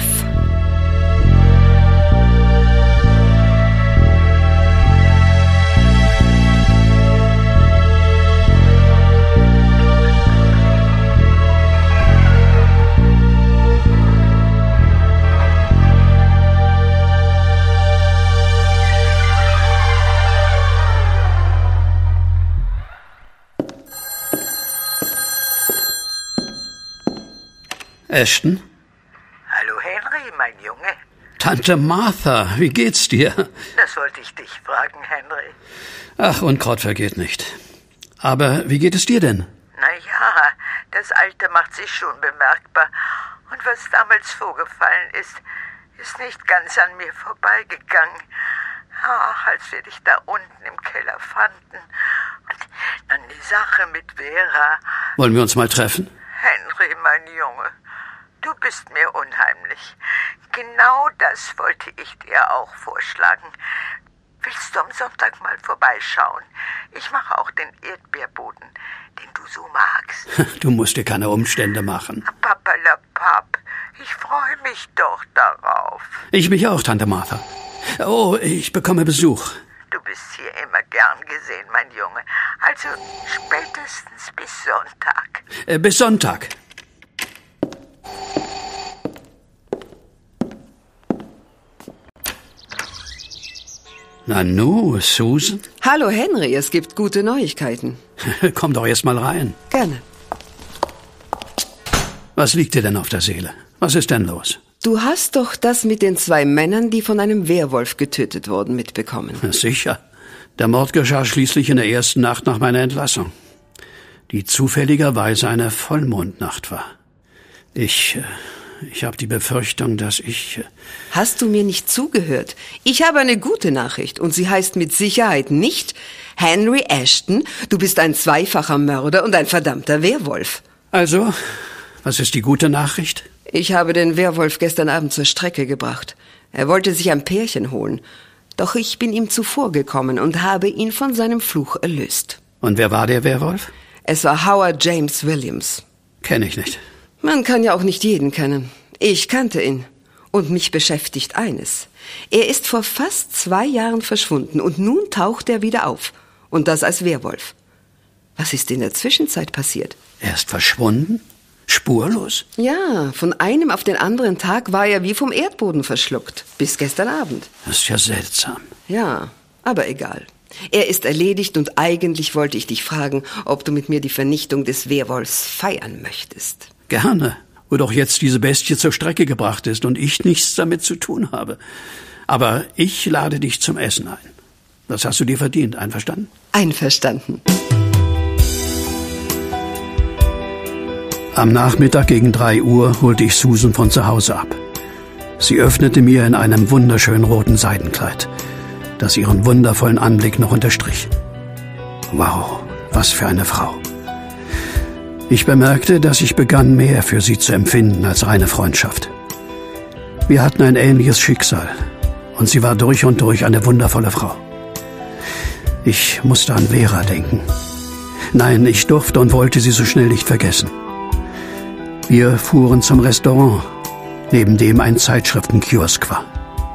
Speaker 1: Ashton?
Speaker 13: Hallo Henry, mein Junge.
Speaker 1: Tante Martha, wie geht's dir?
Speaker 13: Das wollte ich dich fragen, Henry.
Speaker 1: Ach, Unkraut vergeht nicht. Aber wie geht es dir denn?
Speaker 13: Na ja, das Alter macht sich schon bemerkbar. Und was damals vorgefallen ist, ist nicht ganz an mir vorbeigegangen. Ach, als wir dich da unten im Keller fanden. Und dann die Sache mit Vera.
Speaker 1: Wollen wir uns mal treffen?
Speaker 13: Henry, mein Junge, du bist mir unheimlich. Genau das wollte ich dir auch vorschlagen. Willst du am Sonntag mal vorbeischauen? Ich mache auch den Erdbeerboden, den du so magst.
Speaker 1: Du musst dir keine Umstände machen.
Speaker 13: Papalapap, ich freue mich doch darauf.
Speaker 1: Ich mich auch, Tante Martha. Oh, ich bekomme Besuch.
Speaker 13: Du bist hier immer gern gesehen, mein Junge. Also spätestens bis Sonntag.
Speaker 1: Äh, bis Sonntag. Na nu, Susan?
Speaker 4: Hallo Henry, es gibt gute Neuigkeiten.
Speaker 1: Komm doch erst mal rein.
Speaker 4: Gerne.
Speaker 1: Was liegt dir denn auf der Seele? Was ist denn los?
Speaker 4: Du hast doch das mit den zwei Männern, die von einem Werwolf getötet wurden, mitbekommen.
Speaker 1: Na sicher. Der Mord geschah schließlich in der ersten Nacht nach meiner Entlassung, die zufälligerweise eine Vollmondnacht war. Ich, ich habe die Befürchtung, dass ich...
Speaker 4: Hast du mir nicht zugehört? Ich habe eine gute Nachricht und sie heißt mit Sicherheit nicht Henry Ashton, du bist ein zweifacher Mörder und ein verdammter Werwolf.
Speaker 1: Also, was ist die gute Nachricht?
Speaker 4: Ich habe den Werwolf gestern Abend zur Strecke gebracht. Er wollte sich ein Pärchen holen. Doch ich bin ihm zuvorgekommen und habe ihn von seinem Fluch erlöst.
Speaker 1: Und wer war der Werwolf?
Speaker 4: Es war Howard James Williams.
Speaker 1: Kenn ich nicht.
Speaker 4: Man kann ja auch nicht jeden kennen. Ich kannte ihn. Und mich beschäftigt eines. Er ist vor fast zwei Jahren verschwunden und nun taucht er wieder auf. Und das als Werwolf. Was ist in der Zwischenzeit passiert?
Speaker 1: Er ist verschwunden? Spurlos?
Speaker 4: Ja, von einem auf den anderen Tag war er wie vom Erdboden verschluckt. Bis gestern Abend.
Speaker 1: Das ist ja seltsam.
Speaker 4: Ja, aber egal. Er ist erledigt und eigentlich wollte ich dich fragen, ob du mit mir die Vernichtung des Werwolfs feiern möchtest.
Speaker 1: Gerne, wo doch jetzt diese Bestie zur Strecke gebracht ist und ich nichts damit zu tun habe. Aber ich lade dich zum Essen ein. Das hast du dir verdient, einverstanden?
Speaker 4: Einverstanden.
Speaker 1: Am Nachmittag gegen drei Uhr holte ich Susan von zu Hause ab. Sie öffnete mir in einem wunderschönen roten Seidenkleid, das ihren wundervollen Anblick noch unterstrich. Wow, was für eine Frau. Ich bemerkte, dass ich begann, mehr für sie zu empfinden als reine Freundschaft. Wir hatten ein ähnliches Schicksal und sie war durch und durch eine wundervolle Frau. Ich musste an Vera denken. Nein, ich durfte und wollte sie so schnell nicht vergessen. Wir fuhren zum Restaurant, neben dem ein Zeitschriftenkiosk war.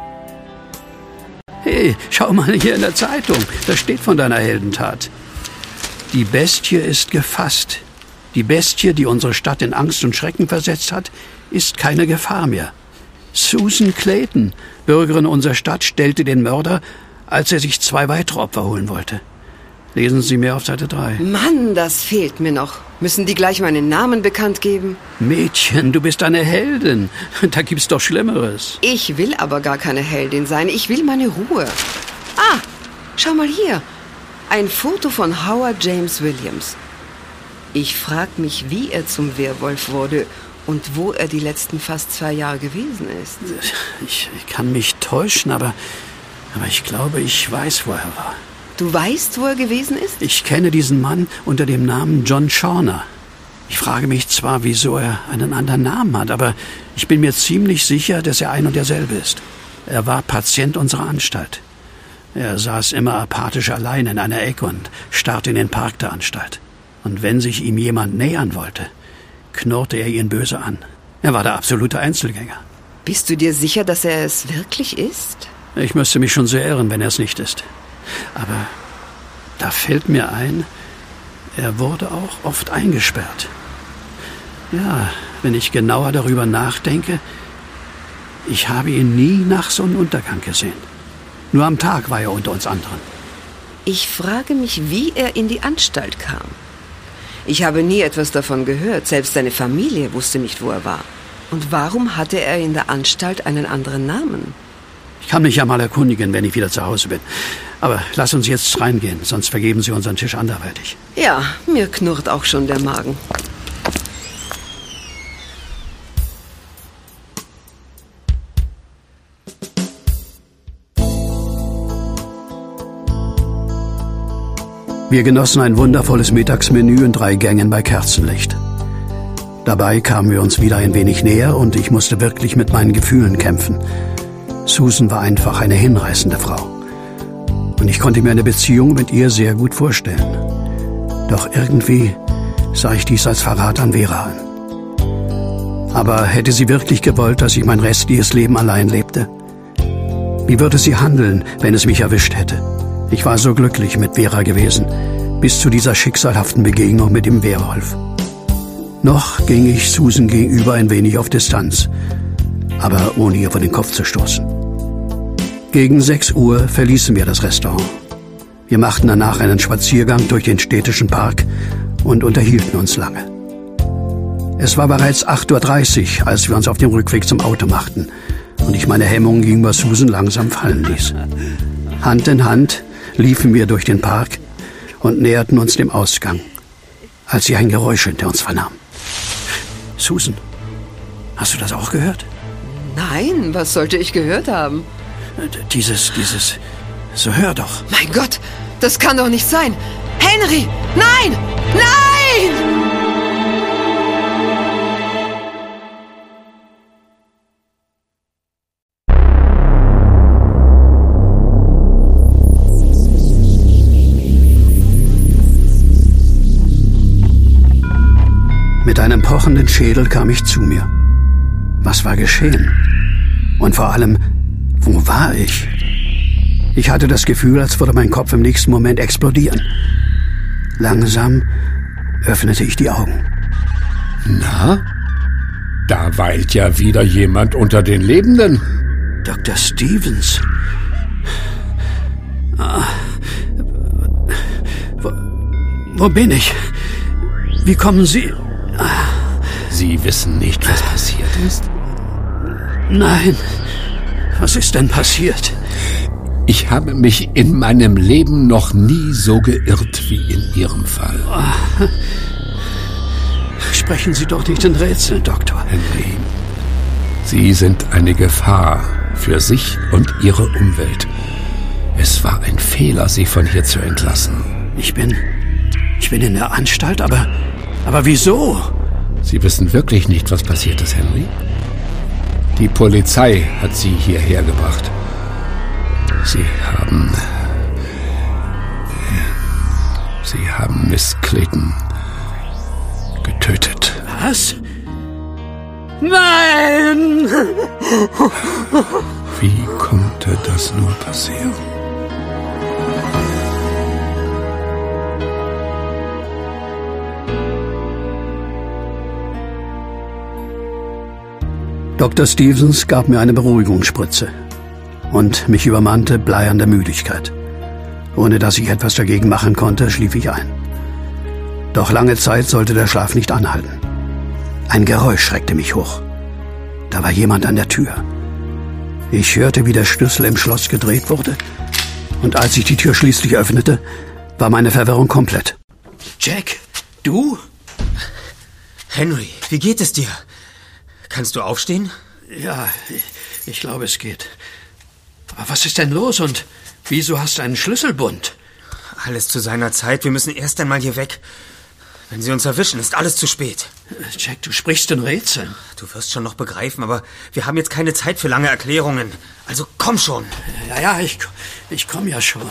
Speaker 1: Hey, schau mal hier in der Zeitung, da steht von deiner Heldentat. Die Bestie ist gefasst. Die Bestie, die unsere Stadt in Angst und Schrecken versetzt hat, ist keine Gefahr mehr. Susan Clayton, Bürgerin unserer Stadt, stellte den Mörder, als er sich zwei weitere Opfer holen wollte. Lesen Sie mehr auf Seite drei.
Speaker 4: Mann, das fehlt mir noch. Müssen die gleich meinen Namen bekannt geben?
Speaker 1: Mädchen, du bist eine Heldin. Da gibt's doch Schlimmeres.
Speaker 4: Ich will aber gar keine Heldin sein. Ich will meine Ruhe. Ah, schau mal hier. Ein Foto von Howard James Williams. Ich frag mich, wie er zum Werwolf wurde und wo er die letzten fast zwei Jahre gewesen ist.
Speaker 1: Ich, ich kann mich täuschen, aber, aber ich glaube, ich weiß, wo er war.
Speaker 4: Du weißt, wo er gewesen ist?
Speaker 1: Ich kenne diesen Mann unter dem Namen John Shawner. Ich frage mich zwar, wieso er einen anderen Namen hat, aber ich bin mir ziemlich sicher, dass er ein und derselbe ist. Er war Patient unserer Anstalt. Er saß immer apathisch allein in einer Ecke und starrte in den Park der Anstalt. Und wenn sich ihm jemand nähern wollte, knurrte er ihn böse an. Er war der absolute Einzelgänger.
Speaker 4: Bist du dir sicher, dass er es wirklich ist?
Speaker 1: Ich müsste mich schon sehr irren, wenn er es nicht ist. Aber da fällt mir ein, er wurde auch oft eingesperrt. Ja, wenn ich genauer darüber nachdenke, ich habe ihn nie nach Sonnenuntergang gesehen. Nur am Tag war er unter uns anderen.
Speaker 4: Ich frage mich, wie er in die Anstalt kam. Ich habe nie etwas davon gehört. Selbst seine Familie wusste nicht, wo er war. Und warum hatte er in der Anstalt einen anderen Namen?
Speaker 1: Ich kann mich ja mal erkundigen, wenn ich wieder zu Hause bin. Aber lass uns jetzt reingehen, sonst vergeben Sie unseren Tisch anderweitig.
Speaker 4: Ja, mir knurrt auch schon der Magen.
Speaker 1: Wir genossen ein wundervolles Mittagsmenü in drei Gängen bei Kerzenlicht. Dabei kamen wir uns wieder ein wenig näher und ich musste wirklich mit meinen Gefühlen kämpfen. Susan war einfach eine hinreißende Frau. Und ich konnte mir eine Beziehung mit ihr sehr gut vorstellen. Doch irgendwie sah ich dies als Verrat an Vera an. Aber hätte sie wirklich gewollt, dass ich mein restliches Leben allein lebte? Wie würde sie handeln, wenn es mich erwischt hätte? Ich war so glücklich mit Vera gewesen, bis zu dieser schicksalhaften Begegnung mit dem Werwolf. Noch ging ich Susan gegenüber ein wenig auf Distanz, aber ohne ihr vor den Kopf zu stoßen. Gegen sechs Uhr verließen wir das Restaurant. Wir machten danach einen Spaziergang durch den städtischen Park und unterhielten uns lange. Es war bereits acht Uhr dreißig, als wir uns auf dem Rückweg zum Auto machten und ich meine Hemmungen gegenüber Susan langsam fallen ließ. Hand in Hand liefen wir durch den Park und näherten uns dem Ausgang, als ich ein Geräusch hinter uns vernahm. Susan, hast du das auch gehört?
Speaker 4: Nein, was sollte ich gehört haben?
Speaker 1: Dieses, dieses... So hör doch.
Speaker 4: Mein Gott, das kann doch nicht sein. Henry, nein! Nein!
Speaker 1: Mit einem pochenden Schädel kam ich zu mir. Was war geschehen? Und vor allem, wo war ich? Ich hatte das Gefühl, als würde mein Kopf im nächsten Moment explodieren. Langsam öffnete ich die Augen.
Speaker 2: Na? Da weilt ja wieder jemand unter den Lebenden.
Speaker 1: Doktor Stevens. Ah. Wo, wo bin ich? Wie kommen Sie...
Speaker 2: Sie wissen nicht, was passiert ist?
Speaker 1: Nein. Was ist denn passiert?
Speaker 2: Ich habe mich in meinem Leben noch nie so geirrt wie in Ihrem Fall.
Speaker 1: Oh. Sprechen Sie doch nicht in Rätseln, Doktor.
Speaker 2: Henry, Sie sind eine Gefahr für sich und Ihre Umwelt. Es war ein Fehler, Sie von hier zu entlassen.
Speaker 1: Ich bin... Ich bin in der Anstalt, aber... Aber wieso?
Speaker 2: Sie wissen wirklich nicht, was passiert ist, Henry? Die Polizei hat Sie hierher gebracht. Sie haben... Sie haben Miss Clayton getötet.
Speaker 1: Was? Nein!
Speaker 2: Wie konnte das nur passieren?
Speaker 1: Doktor Stevens gab mir eine Beruhigungsspritze und mich übermannte bleiernde Müdigkeit. Ohne dass ich etwas dagegen machen konnte, schlief ich ein. Doch lange Zeit sollte der Schlaf nicht anhalten. Ein Geräusch schreckte mich hoch. Da war jemand an der Tür. Ich hörte, wie der Schlüssel im Schloss gedreht wurde, und als ich die Tür schließlich öffnete, war meine Verwirrung komplett.
Speaker 3: Jack, du? Henry, wie geht es dir? Kannst du aufstehen?
Speaker 1: Ja, ich, ich glaube, es geht. Aber was ist denn los und wieso hast du einen Schlüsselbund?
Speaker 3: Alles zu seiner Zeit. Wir müssen erst einmal hier weg. Wenn sie uns erwischen, ist alles zu spät.
Speaker 1: Jack, du sprichst in Rätseln.
Speaker 3: Du wirst schon noch begreifen, aber wir haben jetzt keine Zeit für lange Erklärungen. Also komm schon.
Speaker 1: Ja, ja, ich, ich komm ja schon.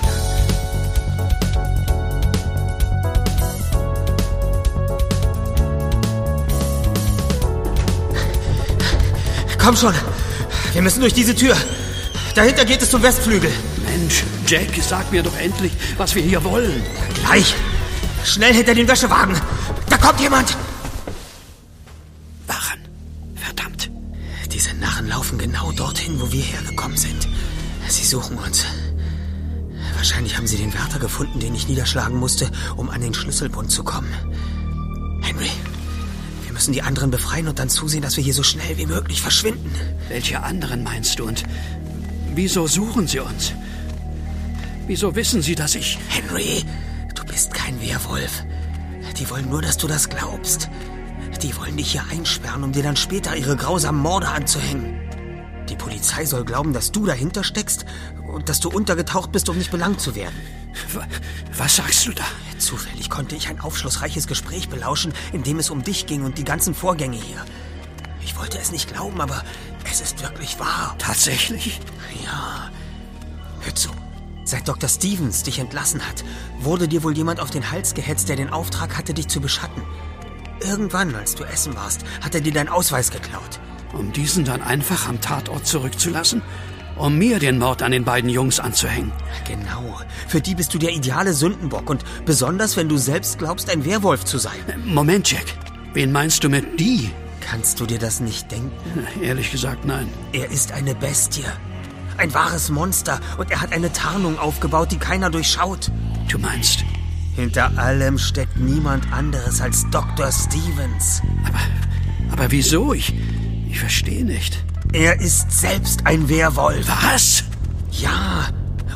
Speaker 3: Komm schon. Wir müssen durch diese Tür. Dahinter geht es zum Westflügel.
Speaker 1: Mensch, Jack, sag mir doch endlich, was wir hier wollen.
Speaker 3: Gleich. Schnell hinter den Wäschewagen. Da kommt jemand.
Speaker 1: Wachen. Verdammt.
Speaker 3: Diese Narren laufen genau dorthin, wo wir hergekommen sind. Sie suchen uns. Wahrscheinlich haben sie den Wärter gefunden, den ich niederschlagen musste, um an den Schlüsselbund zu kommen. Henry, wir müssen die anderen befreien und dann zusehen, dass wir hier so schnell wie möglich verschwinden.
Speaker 1: Welche anderen meinst du und wieso suchen sie uns? Wieso wissen sie, dass ich...
Speaker 3: Henry, du bist kein Werwolf. Die wollen nur, dass du das glaubst. Die wollen dich hier einsperren, um dir dann später ihre grausamen Morde anzuhängen. Die Polizei soll glauben, dass du dahinter steckst und dass du untergetaucht bist, um nicht belangt zu werden.
Speaker 1: Was sagst du da?
Speaker 3: Zufällig konnte ich ein aufschlussreiches Gespräch belauschen, in dem es um dich ging und die ganzen Vorgänge hier. Ich wollte es nicht glauben, aber es ist wirklich wahr.
Speaker 1: Tatsächlich?
Speaker 3: Ja. Hör zu. Seit Doktor Stevens dich entlassen hat, wurde dir wohl jemand auf den Hals gehetzt, der den Auftrag hatte, dich zu beschatten. Irgendwann, als du essen warst, hat er dir deinen Ausweis geklaut.
Speaker 1: Um diesen dann einfach am Tatort zurückzulassen? Um mir den Mord an den beiden Jungs anzuhängen?
Speaker 3: Genau. Für die bist du der ideale Sündenbock und besonders, wenn du selbst glaubst, ein Werwolf zu sein.
Speaker 1: Moment, Jack. Wen meinst du mit die?
Speaker 3: Kannst du dir das nicht denken?
Speaker 1: Ehrlich gesagt, nein.
Speaker 3: Er ist eine Bestie. Ein wahres Monster und er hat eine Tarnung aufgebaut, die keiner durchschaut.
Speaker 1: Du meinst?
Speaker 3: Hinter allem steckt niemand anderes als Doktor Stevens.
Speaker 1: Aber, aber wieso? Ich, ich verstehe nicht.
Speaker 3: Er ist selbst ein Werwolf.
Speaker 1: Was?
Speaker 3: Ja,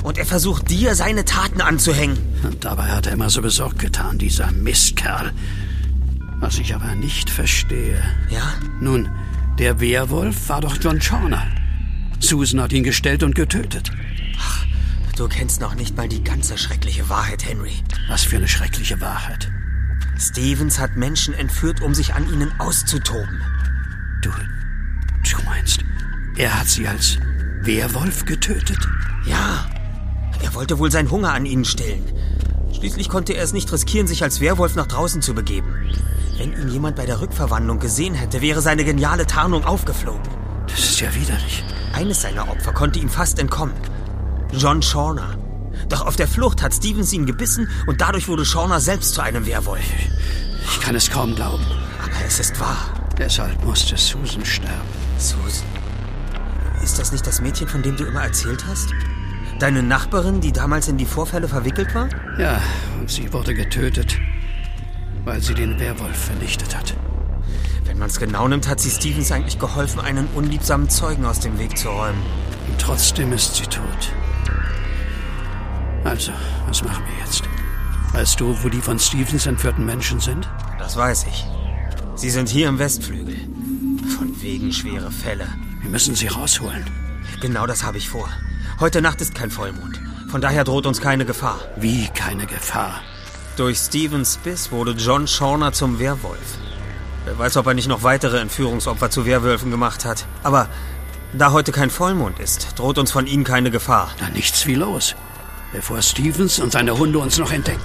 Speaker 3: Und er versucht dir seine Taten anzuhängen.
Speaker 1: Und dabei hat er immer so besorgt getan, dieser Mistkerl. Was ich aber nicht verstehe.
Speaker 3: Ja?
Speaker 1: Nun, der Werwolf war doch John Shawner. Susan hat ihn gestellt und getötet.
Speaker 3: Ach, du kennst noch nicht mal die ganze schreckliche Wahrheit, Henry.
Speaker 1: Was für eine schreckliche Wahrheit?
Speaker 3: Stevens hat Menschen entführt, um sich an ihnen auszutoben.
Speaker 1: Du, du meinst, er hat sie als Werwolf getötet?
Speaker 3: Ja, er wollte wohl seinen Hunger an ihnen stillen. Schließlich konnte er es nicht riskieren, sich als Werwolf nach draußen zu begeben. Wenn ihn jemand bei der Rückverwandlung gesehen hätte, wäre seine geniale Tarnung aufgeflogen.
Speaker 1: Das ist ja widerlich.
Speaker 3: Eines seiner Opfer konnte ihm fast entkommen. John Shawner. Doch auf der Flucht hat Stevens ihn gebissen und dadurch wurde Shawner selbst zu einem Werwolf.
Speaker 1: Ich kann es kaum glauben.
Speaker 3: Aber es ist wahr.
Speaker 1: Deshalb musste Susan sterben.
Speaker 3: Susan? Ist das nicht das Mädchen, von dem du immer erzählt hast? Deine Nachbarin, die damals in die Vorfälle verwickelt war?
Speaker 1: Ja, und sie wurde getötet, weil sie den Werwolf vernichtet hat.
Speaker 3: Wenn man es genau nimmt, hat sie Stevens eigentlich geholfen, einen unliebsamen Zeugen aus dem Weg zu räumen.
Speaker 1: Und trotzdem ist sie tot. Also, was machen wir jetzt? Weißt du, wo die von Stevens entführten Menschen sind?
Speaker 3: Das weiß ich. Sie sind hier im Westflügel. Von wegen schwere Fälle.
Speaker 1: Wir müssen sie rausholen.
Speaker 3: Genau das habe ich vor. Heute Nacht ist kein Vollmond. Von daher droht uns keine Gefahr.
Speaker 1: Wie keine Gefahr?
Speaker 3: Durch Stevens Biss wurde John Shawner zum Werwolf. Wer weiß, ob er nicht noch weitere Entführungsopfer zu Werwölfen gemacht hat. Aber da heute kein Vollmond ist, droht uns von ihnen keine Gefahr.
Speaker 1: Na, nichts wie los. Bevor Stevens und seine Hunde uns noch entdecken.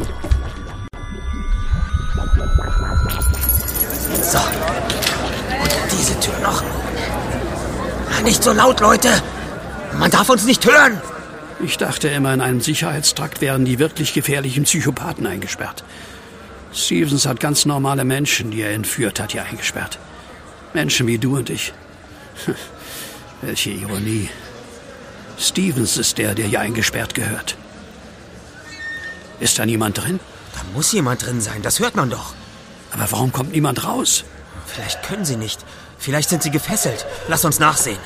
Speaker 3: So. Und diese Tür noch. Nicht so laut, Leute. Man darf uns nicht hören.
Speaker 1: Ich dachte immer, in einem Sicherheitstrakt wären die wirklich gefährlichen Psychopathen eingesperrt. Stevens hat ganz normale Menschen, die er entführt hat, hier eingesperrt. Menschen wie du und ich. Welche Ironie. Stevens ist der, der hier eingesperrt gehört. Ist da niemand drin?
Speaker 3: Da muss jemand drin sein, das hört man doch.
Speaker 1: Aber warum kommt niemand raus?
Speaker 3: Vielleicht können sie nicht. Vielleicht sind sie gefesselt. Lass uns nachsehen.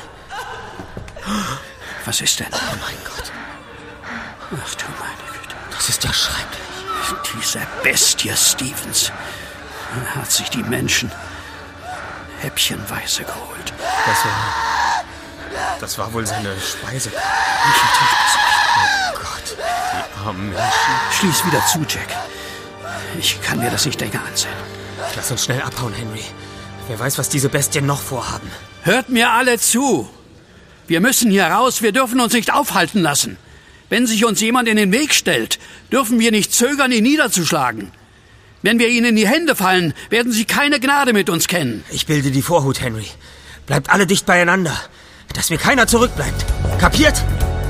Speaker 1: Was ist denn?
Speaker 3: Oh mein Gott.
Speaker 1: Ach du meine Güte.
Speaker 3: Das ist ja schrecklich.
Speaker 1: Diese Bestie Stevens. Er hat sich die Menschen häppchenweise geholt.
Speaker 3: Das war... Das war wohl seine Speise.
Speaker 1: Ich ertrage das nicht.
Speaker 3: Oh Gott. Die armen Menschen.
Speaker 1: Schließ wieder zu, Jack. Ich kann mir das nicht länger ansehen.
Speaker 3: Lass uns schnell abhauen, Henry. Wer weiß, was diese Bestien noch vorhaben.
Speaker 1: Hört mir alle zu. Wir müssen hier raus. Wir dürfen uns nicht aufhalten lassen. Wenn sich uns jemand in den Weg stellt, dürfen wir nicht zögern, ihn niederzuschlagen. Wenn wir ihnen in die Hände fallen, werden sie keine Gnade mit uns kennen.
Speaker 3: Ich bilde die Vorhut, Henry. Bleibt alle dicht beieinander, dass mir keiner zurückbleibt. Kapiert?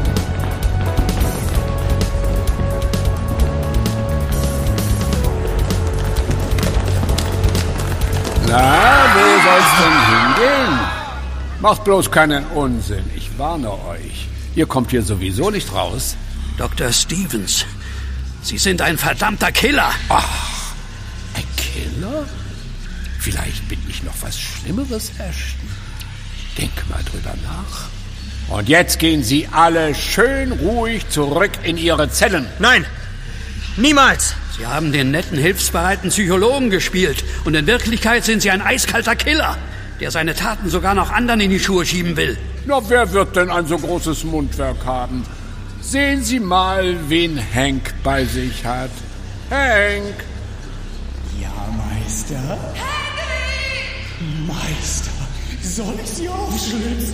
Speaker 2: Na, wo soll's denn hingehen? Macht bloß keinen Unsinn, ich warne euch. Ihr kommt hier sowieso nicht raus.
Speaker 1: Doktor Stevens, Sie sind ein verdammter Killer.
Speaker 2: Ach, ein Killer? Vielleicht bin ich noch was Schlimmeres, Ashton. Denk mal drüber nach. Und jetzt gehen Sie alle schön ruhig zurück in Ihre Zellen.
Speaker 3: Nein, niemals.
Speaker 1: Sie haben den netten, hilfsbereiten Psychologen gespielt. Und in Wirklichkeit sind Sie ein eiskalter Killer, der seine Taten sogar noch anderen in die Schuhe schieben will.
Speaker 2: Na, wer wird denn ein so großes Mundwerk haben? Sehen Sie mal, wen Hank bei sich hat. Hank!
Speaker 14: Ja, Meister? Henry! Meister, soll ich Sie aufschlitzen?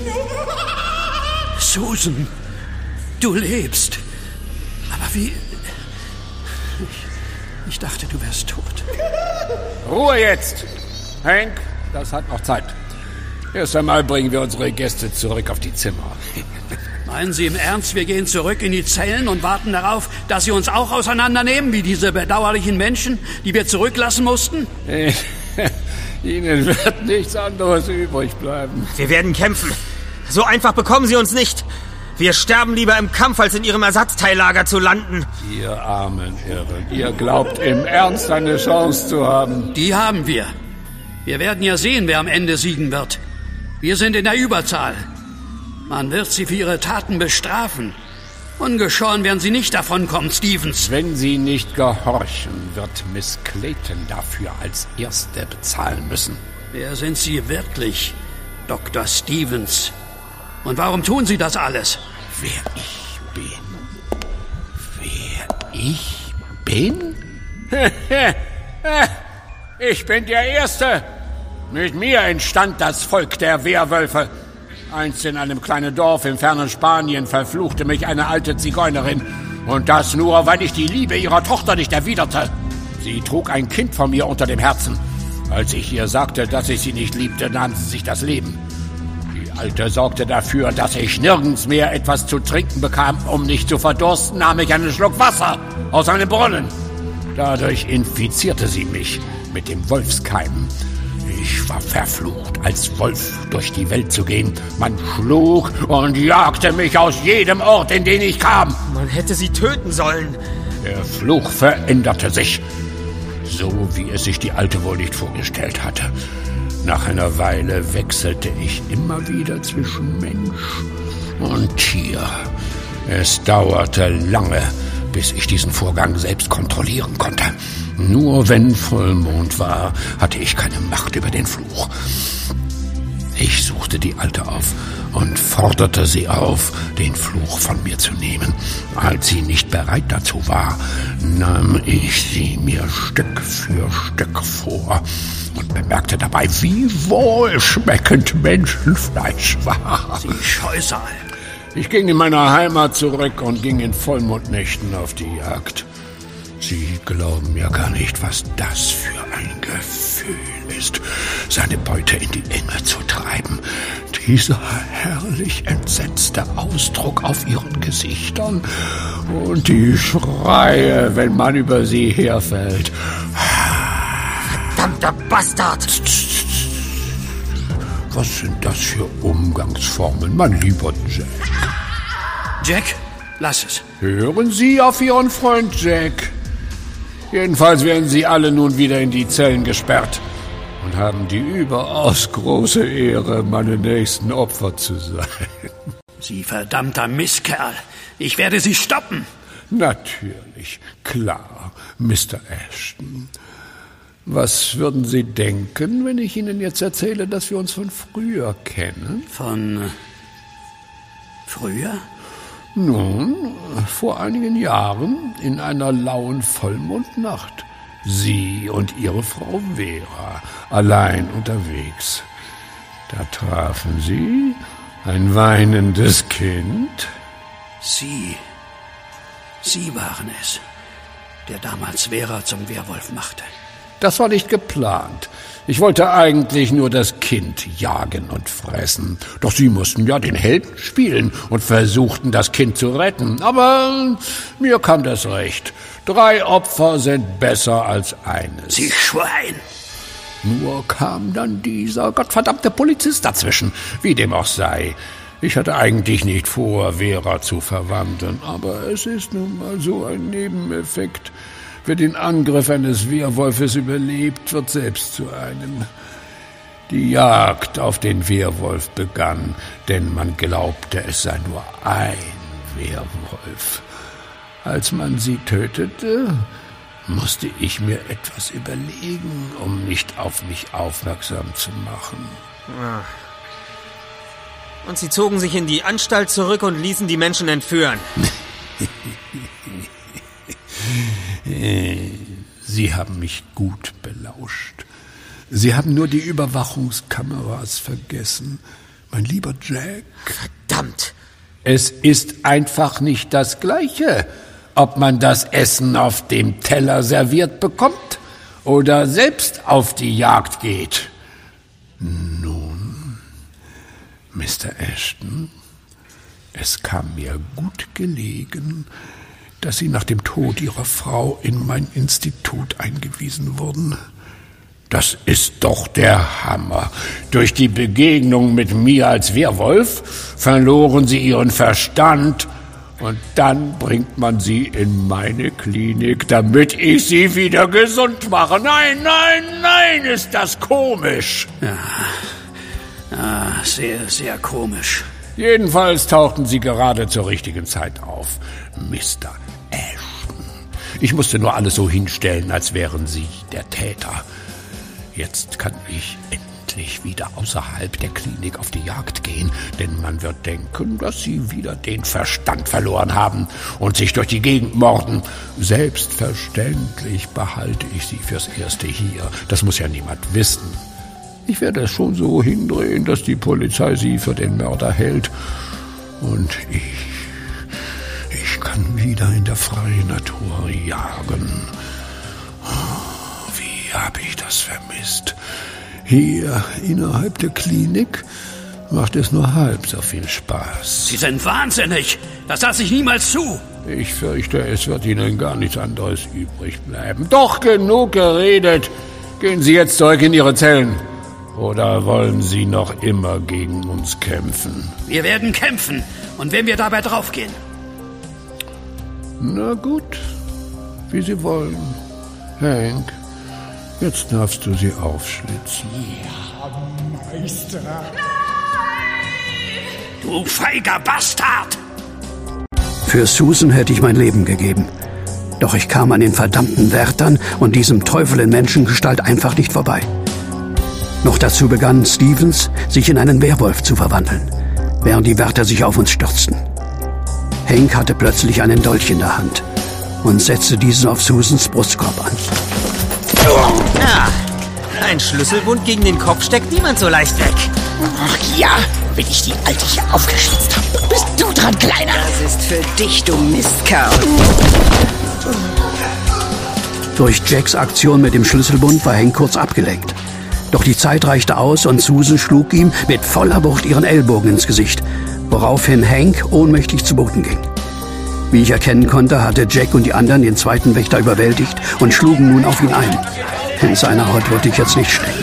Speaker 1: Susan, du lebst. Aber wie... Ich, ich dachte, du wärst tot.
Speaker 2: Ruhe jetzt! Hank, das hat noch Zeit. Erst einmal bringen wir unsere Gäste zurück auf die Zimmer.
Speaker 1: Meinen Sie im Ernst, wir gehen zurück in die Zellen und warten darauf, dass Sie uns auch auseinandernehmen, wie diese bedauerlichen Menschen, die wir zurücklassen mussten?
Speaker 2: Ihnen wird nichts anderes übrig bleiben.
Speaker 3: Wir werden kämpfen. So einfach bekommen Sie uns nicht. Wir sterben lieber im Kampf, als in Ihrem Ersatzteillager zu landen.
Speaker 2: Ihr armen Irren, ihr glaubt im Ernst eine Chance zu haben.
Speaker 1: Die haben wir. Wir werden ja sehen, wer am Ende siegen wird. Wir sind in der Überzahl. Man wird sie für ihre Taten bestrafen. Ungeschoren werden Sie nicht davonkommen, Stevens.
Speaker 2: Wenn Sie nicht gehorchen, wird Miss Clayton dafür als Erste bezahlen müssen.
Speaker 1: Wer sind Sie wirklich, Doktor Stevens? Und warum tun Sie das alles?
Speaker 2: Wer ich bin? Wer ich bin? Ich bin der Erste. Mit mir entstand das Volk der Werwölfe. Einst in einem kleinen Dorf im fernen Spanien verfluchte mich eine alte Zigeunerin. Und das nur, weil ich die Liebe ihrer Tochter nicht erwiderte. Sie trug ein Kind von mir unter dem Herzen. Als ich ihr sagte, dass ich sie nicht liebte, nahm sie sich das Leben. Die Alte sorgte dafür, dass ich nirgends mehr etwas zu trinken bekam. Um nicht zu verdursten, nahm ich einen Schluck Wasser aus einem Brunnen. Dadurch infizierte sie mich mit dem Wolfskeim. Ich war verflucht, als Wolf durch die Welt zu gehen. Man schlug und jagte mich aus jedem Ort, in den ich kam.
Speaker 3: Man hätte sie töten sollen.
Speaker 2: Der Fluch veränderte sich, so wie es sich die Alte wohl nicht vorgestellt hatte. Nach einer Weile wechselte ich immer wieder zwischen Mensch und Tier. Es dauerte lange, bis ich diesen Vorgang selbst kontrollieren konnte. Nur wenn Vollmond war, hatte ich keine Macht über den Fluch. Ich suchte die Alte auf und forderte sie auf, den Fluch von mir zu nehmen. Als sie nicht bereit dazu war, nahm ich sie mir Stück für Stück vor und bemerkte dabei, wie wohlschmeckend Menschenfleisch war.
Speaker 1: Sie Scheusal.
Speaker 2: Ich ging in meine Heimat zurück und ging in Vollmondnächten auf die Jagd. Sie glauben ja gar nicht, was das für ein Gefühl ist, seine Beute in die Enge zu treiben. Dieser herrlich entsetzte Ausdruck auf ihren Gesichtern und die Schreie, wenn man über sie herfällt.
Speaker 3: Verdammter Bastard!
Speaker 2: Was sind das für Umgangsformen, mein lieber Jack?
Speaker 1: Jack, lass es.
Speaker 2: Hören Sie auf Ihren Freund Jack. Jedenfalls werden Sie alle nun wieder in die Zellen gesperrt und haben die überaus große Ehre, meine nächsten Opfer zu sein.
Speaker 1: Sie verdammter Misskerl. Ich werde Sie stoppen.
Speaker 2: Natürlich, klar, Mister Ashton. Was würden Sie denken, wenn ich Ihnen jetzt erzähle, dass wir uns von früher kennen?
Speaker 1: Von äh, früher?
Speaker 2: Nun, vor einigen Jahren, in einer lauen Vollmondnacht. Sie und Ihre Frau Vera, allein unterwegs. Da trafen Sie ein weinendes Kind.
Speaker 1: Sie, Sie waren es, der damals Vera zum Werwolf machte.
Speaker 2: Das war nicht geplant. Ich wollte eigentlich nur das Kind jagen und fressen. Doch Sie mussten ja den Helden spielen und versuchten, das Kind zu retten. Aber mir kam das recht. Drei Opfer sind besser als eines.
Speaker 1: Sie Schwein!
Speaker 2: Nur kam dann dieser gottverdammte Polizist dazwischen, wie dem auch sei. Ich hatte eigentlich nicht vor, Vera zu verwandeln, aber es ist nun mal so ein Nebeneffekt. Wer den Angriff eines Werwolfes überlebt, wird selbst zu einem. Die Jagd auf den Werwolf begann, denn man glaubte, es sei nur ein Werwolf. Als man sie tötete, musste ich mir etwas überlegen, um nicht auf mich aufmerksam zu machen.
Speaker 3: Und sie zogen sich in die Anstalt zurück und ließen die Menschen entführen.
Speaker 2: Sie haben mich gut belauscht. Sie haben nur die Überwachungskameras vergessen. Mein lieber Jack.
Speaker 3: Verdammt!
Speaker 2: Es ist einfach nicht das Gleiche, ob man das Essen auf dem Teller serviert bekommt oder selbst auf die Jagd geht. Nun, Mister Ashton, es kam mir gut gelegen, dass Sie nach dem Tod Ihrer Frau in mein Institut eingewiesen wurden. Das ist doch der Hammer. Durch die Begegnung mit mir als Werwolf verloren Sie Ihren Verstand und dann bringt man Sie in meine Klinik, damit ich Sie wieder gesund mache. Nein, nein, nein, ist das komisch.
Speaker 1: Ja, ja sehr, sehr komisch.
Speaker 2: Jedenfalls tauchten Sie gerade zur richtigen Zeit auf, Mister Ashton. Ich musste nur alles so hinstellen, als wären Sie der Täter. Jetzt kann ich endlich wieder außerhalb der Klinik auf die Jagd gehen, denn man wird denken, dass Sie wieder den Verstand verloren haben und sich durch die Gegend morden. Selbstverständlich behalte ich Sie fürs Erste hier. Das muss ja niemand wissen. Ich werde es schon so hindrehen, dass die Polizei Sie für den Mörder hält. Und ich, ich kann wieder in der freien Natur jagen. Wie habe ich das vermisst? Hier, innerhalb der Klinik, macht es nur halb so viel Spaß.
Speaker 1: Sie sind wahnsinnig! Das lasse ich niemals zu!
Speaker 2: Ich fürchte, es wird Ihnen gar nichts anderes übrig bleiben. Doch genug geredet! Gehen Sie jetzt zurück in Ihre Zellen. Oder wollen Sie noch immer gegen uns kämpfen?
Speaker 1: Wir werden kämpfen. Und wenn wir dabei draufgehen?
Speaker 2: Na gut, wie Sie wollen. Hank, jetzt darfst du sie aufschlitzen.
Speaker 14: Ja, Meister.
Speaker 1: Du feiger Bastard! Für Susan hätte ich mein Leben gegeben. Doch ich kam an den verdammten Wärtern und diesem Teufel in Menschengestalt einfach nicht vorbei. Noch dazu begann Stevens, sich in einen Werwolf zu verwandeln, während die Wärter sich auf uns stürzten. Hank hatte plötzlich einen Dolch in der Hand und setzte diesen auf Susans Brustkorb an.
Speaker 3: Ah, ein Schlüsselbund gegen den Kopf steckt niemand so leicht weg.
Speaker 5: Ach ja, wenn ich die Alte hier aufgeschlitzt habe, bist du dran, Kleiner.
Speaker 4: Das ist für dich, du Mistkerl.
Speaker 1: Durch Jacks Aktion mit dem Schlüsselbund war Hank kurz abgelenkt. Doch die Zeit reichte aus und Susan schlug ihm mit voller Wucht ihren Ellbogen ins Gesicht, woraufhin Hank ohnmächtig zu Boden ging. Wie ich erkennen konnte, hatte Jack und die anderen den zweiten Wächter überwältigt und schlugen nun auf ihn ein. In seiner Haut wollte ich jetzt nicht stecken.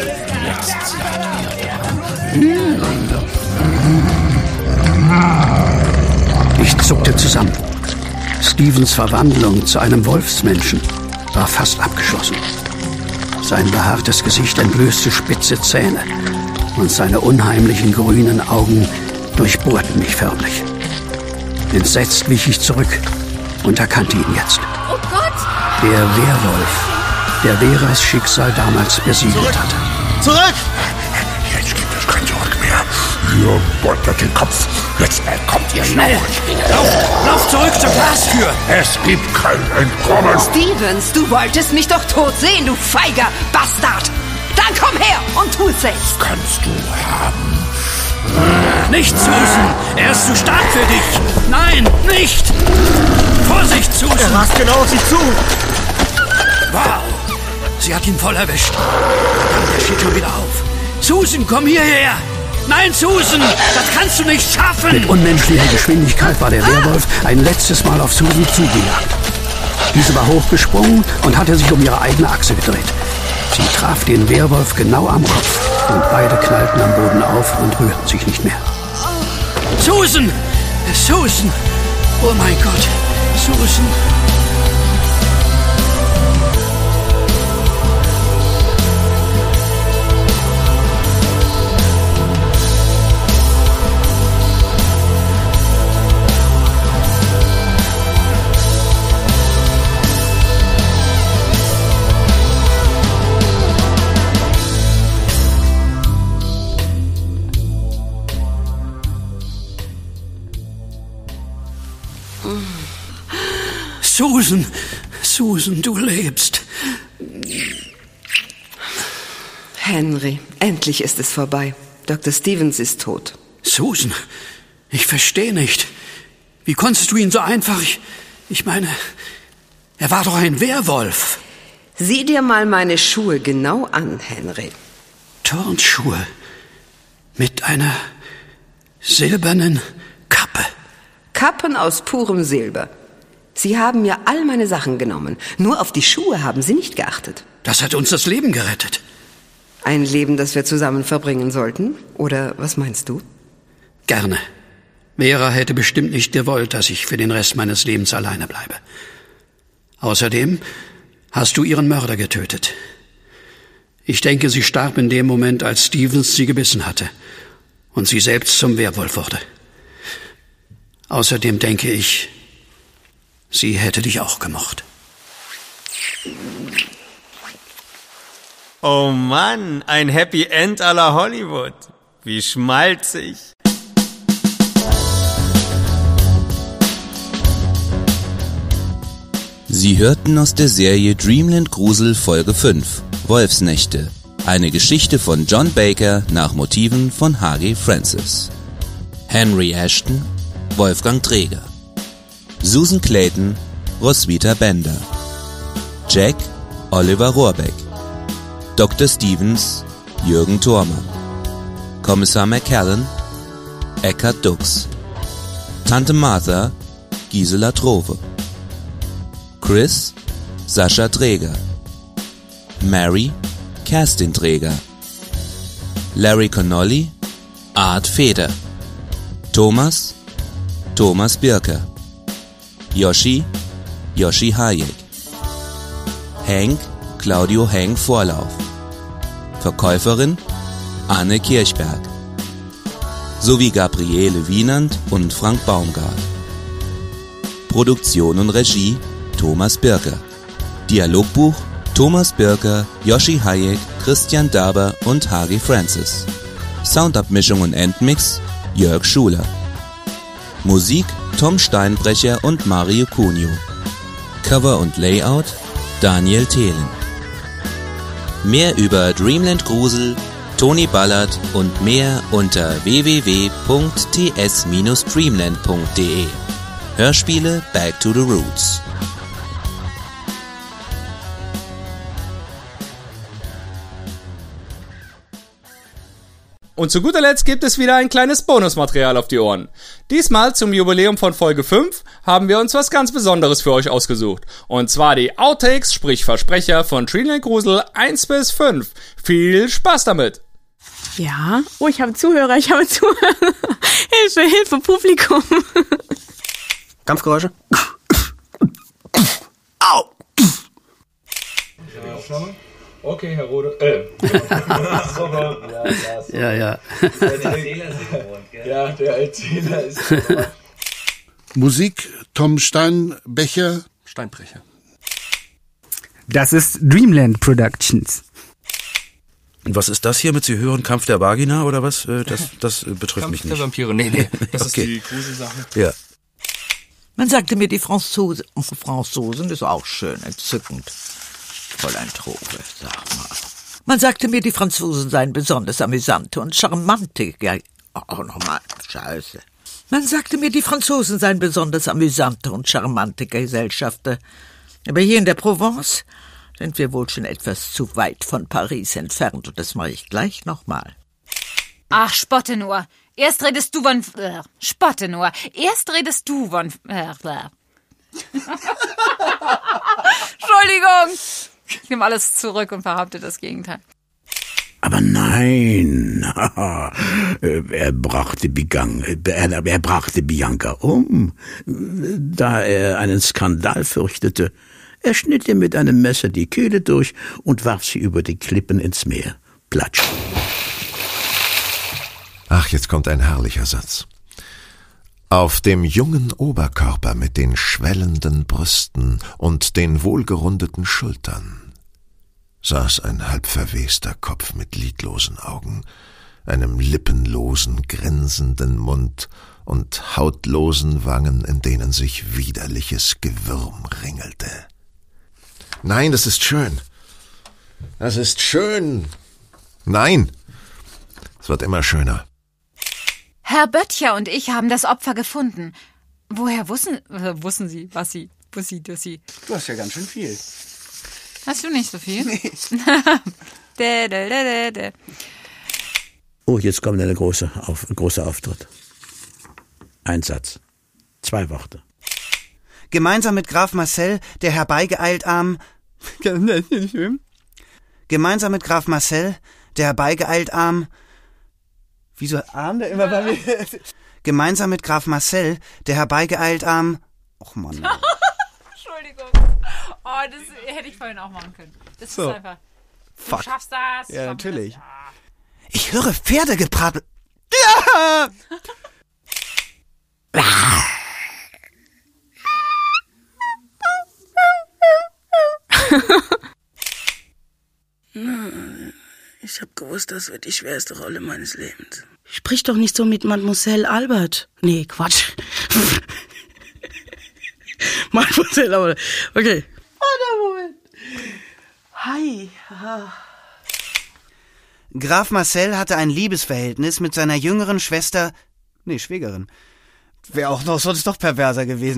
Speaker 1: Ich zuckte zusammen. Stevens Verwandlung zu einem Wolfsmenschen war fast abgeschlossen. Sein behaartes Gesicht entblößte spitze Zähne und seine unheimlichen grünen Augen durchbohrten mich förmlich. Entsetzt wich ich zurück und erkannte ihn jetzt.
Speaker 11: Oh Gott!
Speaker 1: Der Werwolf, der Veras Schicksal damals besiegelt
Speaker 5: Zurück.
Speaker 1: hatte.
Speaker 5: Zurück!
Speaker 10: Jetzt gibt es kein Zurück mehr. Ihr beutert den Kopf. Jetzt kommt ihr
Speaker 1: Schnell! Lauf, lauf zurück zur Glastür!
Speaker 10: Es gibt kein Entkommen.
Speaker 4: Stevens, du wolltest mich doch tot sehen, du feiger Bastard! Dann komm her und tu selbst!
Speaker 10: Kannst du haben.
Speaker 1: Nicht, Susan! Er ist zu stark für dich! Nein, nicht! Vorsicht, Susan!
Speaker 5: Er rast genau auf sie zu!
Speaker 1: Wow! Sie hat ihn voll erwischt. Verdammt, er steht schon wieder auf. Susan, komm hierher! Nein, Susan! Das kannst du nicht schaffen! Mit unmenschlicher Geschwindigkeit war der Werwolf ein letztes Mal auf Susan zugejagt. Diese war hochgesprungen und hatte sich um ihre eigene Achse gedreht. Sie traf den Werwolf genau am Kopf und beide knallten am Boden auf und rührten sich nicht mehr. Susan! Susan! Oh mein Gott! Susan! Susan, Susan, du lebst.
Speaker 4: Henry, endlich ist es vorbei. Doktor Stevens ist tot.
Speaker 1: Susan, ich verstehe nicht. Wie konntest du ihn so einfach... Ich, ich meine, er war doch ein Werwolf.
Speaker 4: Sieh dir mal meine Schuhe genau an, Henry.
Speaker 1: Turnschuhe mit einer silbernen Kappe.
Speaker 4: Kappen aus purem Silber. Sie haben mir all meine Sachen genommen. Nur auf die Schuhe haben Sie nicht geachtet.
Speaker 1: Das hat uns das Leben gerettet.
Speaker 4: Ein Leben, das wir zusammen verbringen sollten? Oder was meinst du?
Speaker 1: Gerne. Vera hätte bestimmt nicht gewollt, dass ich für den Rest meines Lebens alleine bleibe. Außerdem hast du ihren Mörder getötet. Ich denke, sie starb in dem Moment, als Stevens sie gebissen hatte und sie selbst zum Werwolf wurde. Außerdem denke ich, sie hätte dich auch gemocht.
Speaker 3: Oh Mann, ein Happy End à la Hollywood. Wie schmalzig.
Speaker 6: Sie hörten aus der Serie Dreamland Grusel Folge fünf, Wolfsnächte. Eine Geschichte von John Baker nach Motiven von H G Francis. Henry Ashton, Wolfgang Träger. Susan Clayton, Roswitha Bender. Jack, Oliver Rohrbeck. Doktor Stevens, Jürgen Thormann. Kommissar McCallan, Eckhard Dux. Tante Martha, Gisela Trove. Chris, Sascha Träger. Mary, Kerstin Träger. Larry Connolly, Art Feder. Thomas, Thomas Birker. Yoshi, Yoshi Hayek. Hank, Claudio Hank Vorlauf. Verkäuferin, Anne Kirchberg. Sowie Gabriele Wienand und Frank Baumgart. Produktion und Regie, Thomas Birker. Dialogbuch, Thomas Birker, Yoshi Hayek, Christian Daber und H G Francis. Soundabmischung und Endmix, Jörg Schuler. Musik, Tom Steinbrecher und Mario Cunio. Cover und Layout, Daniel Thelen. Mehr über Dreamland Grusel, Tony Ballard und mehr unter w w w punkt t s bindestrich dreamland punkt d e. Hörspiele Back to the Roots.
Speaker 15: Und zu guter Letzt gibt es wieder ein kleines Bonusmaterial auf die Ohren. Diesmal zum Jubiläum von Folge fünf haben wir uns was ganz Besonderes für euch ausgesucht. Und zwar die Outtakes, sprich Versprecher von Dreamland Grusel eins bis fünf. Viel Spaß damit!
Speaker 7: Ja, oh, ich habe Zuhörer, ich habe Zuhörer. Hilfe, Hilfe, Publikum.
Speaker 1: Kampfgeräusche?
Speaker 16: Au!
Speaker 17: Okay, Herr Rode. Äh. Super. Ja, ja, so.
Speaker 1: Ja, ja.
Speaker 17: Der Erzähler ist gewohnt, gell? Ja, der Erzähler ist gewohnt.
Speaker 18: Musik Tom Steinbecher.
Speaker 1: Steinbrecher.
Speaker 19: Das ist Dreamland Productions.
Speaker 16: Und was ist das hier mit Sie hören Kampf der Vagina oder was? Das, das betrifft
Speaker 17: Kampf
Speaker 16: mich nicht.
Speaker 17: der Vampire, nee, nee. Das
Speaker 16: okay.
Speaker 17: ist die Gruselsache.
Speaker 16: Ja.
Speaker 13: Man sagte mir, die Franzosen, Franzosen ist auch schön, entzückend. Fräulein Trove, sag mal. Man sagte mir, die Franzosen seien besonders amüsante und charmante. Ja, oh, nochmal, scheiße. Man sagte mir, die Franzosen seien besonders amüsante und charmante Gesellschafter. Aber hier in der Provence sind wir wohl schon etwas zu weit von Paris entfernt und das mache ich gleich nochmal.
Speaker 11: Ach, spotte nur. Erst redest du von... Äh, spotte nur. Erst redest du von... Äh, äh. Entschuldigung. Ich nehme alles zurück und behaupte das Gegenteil.
Speaker 20: Aber nein, er brachte, Bigang, er brachte Bianca um, da er einen Skandal fürchtete. Er schnitt ihr mit einem Messer die Kehle durch und warf sie über die Klippen ins Meer. Platsch.
Speaker 21: Ach, jetzt kommt ein herrlicher Satz. Auf dem jungen Oberkörper mit den schwellenden Brüsten und den wohlgerundeten Schultern saß ein halb verwester Kopf mit lidlosen Augen, einem lippenlosen, grinsenden Mund und hautlosen Wangen, in denen sich widerliches Gewürm ringelte. Nein, das ist schön. Das ist schön. Nein, es wird immer schöner.
Speaker 11: Herr Böttcher und ich haben das Opfer gefunden. Woher wussten,
Speaker 7: äh, wussten Sie, was Sie, Bussi, Dussi?
Speaker 20: Du hast ja ganz schön viel.
Speaker 11: Hast du nicht so viel? Nee. de, de, de, de, de.
Speaker 20: Oh, jetzt kommt eine große, auf, ein großer Auftritt. Ein Satz. Zwei Worte.
Speaker 22: Gemeinsam mit Graf Marcel, der herbeigeeilt am... Gemeinsam mit Graf Marcel, der herbeigeeilt am... Wieso arm der immer bei mir? Gemeinsam mit Graf Marcel, der herbeigeeilt am... Och Mann.
Speaker 11: Entschuldigung. Oh, das hätte ich vorhin auch machen können. Das
Speaker 22: So.
Speaker 11: ist einfach... Du
Speaker 22: Fuck.
Speaker 11: schaffst das.
Speaker 22: Ja,
Speaker 11: Komm,
Speaker 22: natürlich.
Speaker 11: das-
Speaker 22: Ich höre Pferde gebraten. Ja!
Speaker 8: Ich hab gewusst, das wird die schwerste Rolle meines Lebens. Sprich doch nicht so mit Mademoiselle Albert. Nee, Quatsch. Mademoiselle Albert. Okay. Warte, Moment. Hi.
Speaker 22: Graf Marcel hatte ein Liebesverhältnis mit seiner jüngeren Schwester, nee, Schwägerin. Wäre auch noch sonst noch perverser gewesen.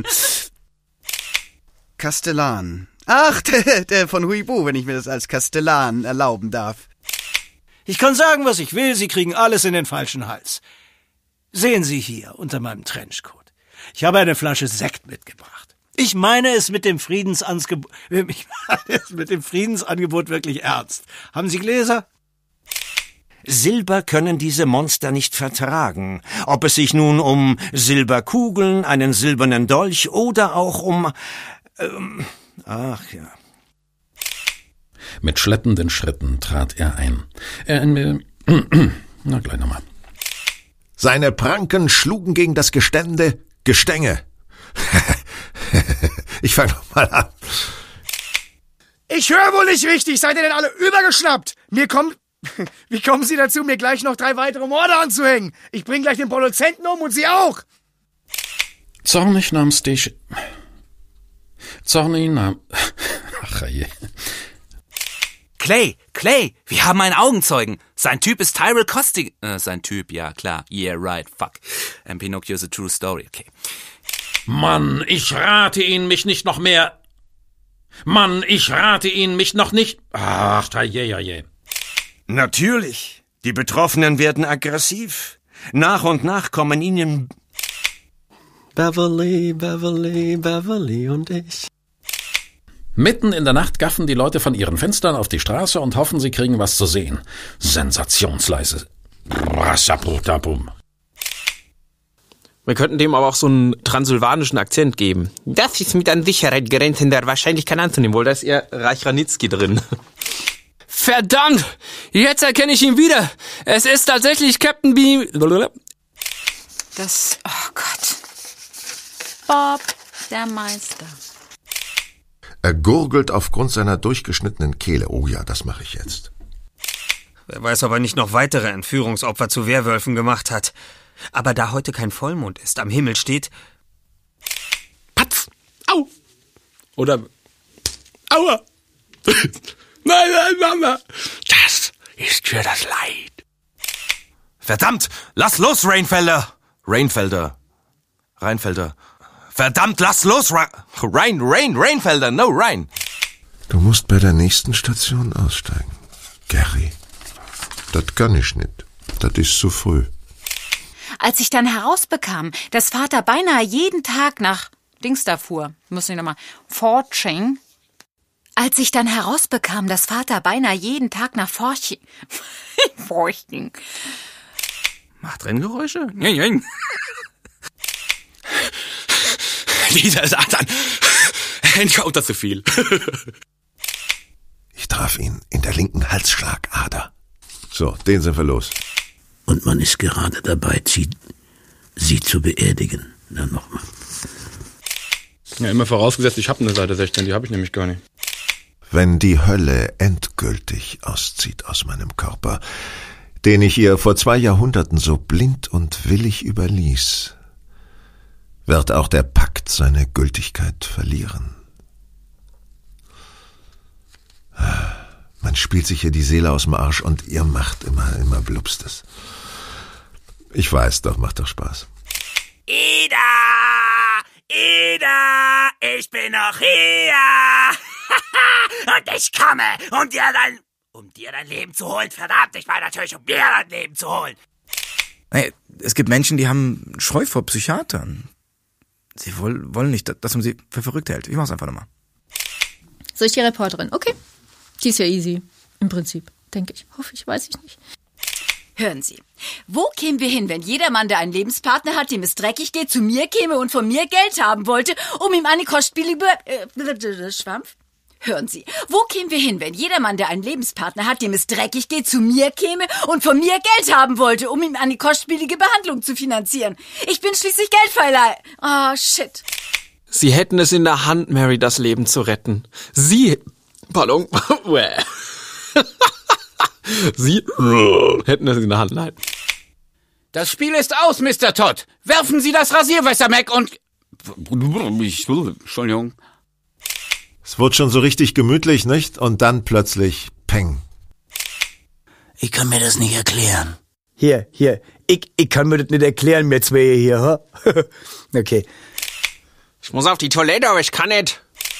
Speaker 22: Kastellan. Ach, der, der von Huibu, wenn ich mir das als Kastellan erlauben darf.
Speaker 9: Ich kann sagen, was ich will, Sie kriegen alles in den falschen Hals. Sehen Sie hier, unter meinem Trenchcoat. Ich habe eine Flasche Sekt mitgebracht. Ich meine es mit dem Friedensangebot, ich meine es mit dem Friedensangebot wirklich ernst. Haben Sie Gläser?
Speaker 23: Silber können diese Monster nicht vertragen. Ob es sich nun um Silberkugeln, einen silbernen Dolch oder auch um... Ähm, ach ja...
Speaker 2: Mit schleppenden Schritten trat er ein. Er äh, na, gleich nochmal.
Speaker 21: Seine Pranken schlugen gegen das Gestände Gestänge. Ich fange nochmal an.
Speaker 5: Ich höre wohl nicht richtig. Seid ihr denn alle übergeschnappt? Mir kommt... Wie kommen Sie dazu, mir gleich noch drei weitere Morde anzuhängen? Ich bring gleich den Produzenten um und Sie auch.
Speaker 2: Zornig nahm Station... Zornig nahm... Ach je...
Speaker 12: Clay, Clay, wir haben einen Augenzeugen. Sein Typ ist Tyrell Costigan. Äh, sein Typ, ja klar. Yeah, right, fuck. And Pinocchio is a true story, okay.
Speaker 2: Mann, ich rate ihn, mich nicht noch mehr... Mann, ich rate ihn, mich noch nicht... Ach, je, je, je.
Speaker 23: Natürlich. Die Betroffenen werden aggressiv. Nach und nach kommen ihnen...
Speaker 24: Beverly, Beverly, Beverly und ich...
Speaker 2: Mitten in der Nacht gaffen die Leute von ihren Fenstern auf die Straße und hoffen, sie kriegen was zu sehen. Sensationsleise.
Speaker 3: Wir könnten dem aber auch so einen transsilvanischen Akzent geben. Das ist mit an Sicherheit grenzender Wahrscheinlichkeit anzunehmen. Wohl, da ist eher Reich Ranitzky drin.
Speaker 12: Verdammt! Jetzt erkenne ich ihn wieder. Es ist tatsächlich Captain Beam...
Speaker 11: Das... Oh Gott. Bob, der Meister.
Speaker 21: Er gurgelt aufgrund seiner durchgeschnittenen Kehle. Oh ja, das mache ich jetzt.
Speaker 3: Wer weiß, ob er nicht noch weitere Entführungsopfer zu Werwölfen gemacht hat. Aber da heute kein Vollmond ist, am Himmel steht...
Speaker 15: Patz! Au! Oder... Aua! Nein, nein, Mama!
Speaker 9: Das ist für das Leid. Verdammt! Lass los, Reinfelder! Reinfelder. Reinfelder. Verdammt, lass los, Ra Rein, Rain, Reinfelder, no, Rein.
Speaker 21: Du musst bei der nächsten Station aussteigen. Gary, das kann ich nicht. Das ist zu früh.
Speaker 11: Als ich dann herausbekam, dass Vater beinahe jeden Tag nach Dings da fuhr, muss ich nochmal, Forching. Als ich dann herausbekam, dass Vater beinahe jeden Tag nach Forching. Forching.
Speaker 9: Macht Renngeräusche? Nein, nein. Dieser Satan encountert zu viel.
Speaker 21: Ich traf ihn in der linken Halsschlagader. So, den sind wir los.
Speaker 20: Und man ist gerade dabei, sie, sie zu beerdigen. Dann nochmal.
Speaker 15: Ja, immer vorausgesetzt, ich habe eine Seite sechzehn, die habe ich nämlich gar nicht.
Speaker 21: Wenn die Hölle endgültig auszieht aus meinem Körper, den ich ihr vor zwei Jahrhunderten so blind und willig überließ, wird auch der Pakt seine Gültigkeit verlieren. Man spielt sich hier die Seele aus dem Arsch und ihr macht immer, immer Blubstes. Ich weiß, doch, macht doch Spaß.
Speaker 12: Ida! Ida! Ich bin noch hier! Und ich komme, um dir dein... Um dir dein Leben zu holen. Verdammt, ich meine natürlich, um dir dein Leben zu holen.
Speaker 16: Hey, es gibt Menschen, die haben Scheu vor Psychiatern. Sie wollen, wollen nicht, dass man sie für verrückt hält. Ich mach's einfach nochmal.
Speaker 25: So ist die Reporterin. Okay. Die ist ja easy. Im Prinzip. Denke ich. Hoffe ich, weiß ich nicht.
Speaker 26: Hören Sie, wo kämen wir hin, wenn jeder Mann, der einen Lebenspartner hat, dem es dreckig geht, zu mir käme und von mir Geld haben wollte, um ihm eine kostspielige... Äh, Schwampf? Hören Sie, wo kämen wir hin, wenn jeder Mann, der einen Lebenspartner hat, dem es dreckig geht, zu mir käme und von mir Geld haben wollte, um ihm eine kostspielige Behandlung zu finanzieren? Ich bin schließlich Geldverleiher. Oh, shit.
Speaker 3: Sie hätten es in der Hand, Mary das Leben zu retten. Sie...
Speaker 1: Pardon. Sie hätten es in der Hand, nein.
Speaker 12: Das Spiel ist aus, Mister Todd. Werfen Sie das Rasierwasser weg und... Ich, Entschuldigung.
Speaker 21: Es wurde schon so richtig gemütlich, nicht? Und dann plötzlich Peng.
Speaker 22: Ich kann mir das nicht erklären.
Speaker 5: Hier, hier. Ich, ich kann mir das nicht erklären, wir zwei hier, ha? Okay.
Speaker 12: Ich muss auf die Toilette, aber ich kann nicht.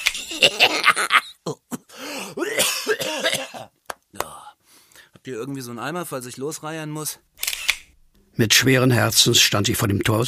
Speaker 16: Habt ihr irgendwie so einen Eimer, falls ich losreiern muss?
Speaker 4: Mit schweren Herzens stand sie vor dem Tor.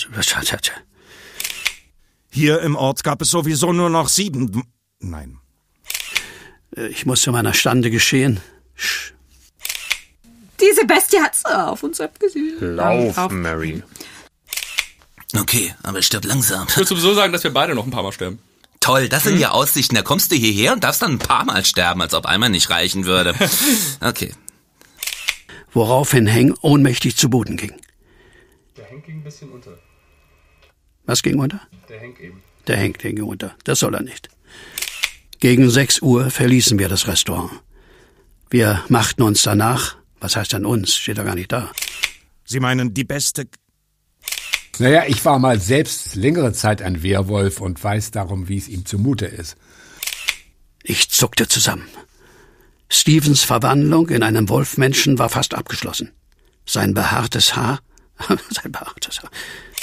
Speaker 6: Hier im Ort gab es sowieso nur noch sieben... Nein.
Speaker 4: Ich muss zu meiner Stande geschehen. Sch.
Speaker 25: Diese Bestie hat's auf uns abgesehen.
Speaker 1: Lauf, auf. Mary.
Speaker 16: Okay, aber stirb langsam.
Speaker 15: Ich würde sowieso sagen, dass wir beide noch ein paar Mal sterben.
Speaker 16: Toll, das sind
Speaker 15: hm?
Speaker 16: ja Aussichten. Da kommst du hierher und darfst dann ein paar Mal sterben, als ob einmal nicht reichen würde. Okay.
Speaker 4: Woraufhin Hank ohnmächtig zu Boden ging.
Speaker 17: Der Hank ging ein bisschen unter.
Speaker 4: Was ging unter?
Speaker 17: Der Hank eben.
Speaker 4: Der Hank ging unter. Das soll er nicht. Gegen sechs Uhr verließen wir das Restaurant. Wir machten uns danach, was heißt an uns, steht doch gar nicht da.
Speaker 6: Sie meinen die beste...
Speaker 2: Naja, ich war mal selbst längere Zeit ein Werwolf und weiß darum, wie es ihm zumute ist.
Speaker 4: Ich zuckte zusammen. Stevens Verwandlung in einen Wolfmenschen war fast abgeschlossen. Sein behaartes Haar... sein behaartes Haar...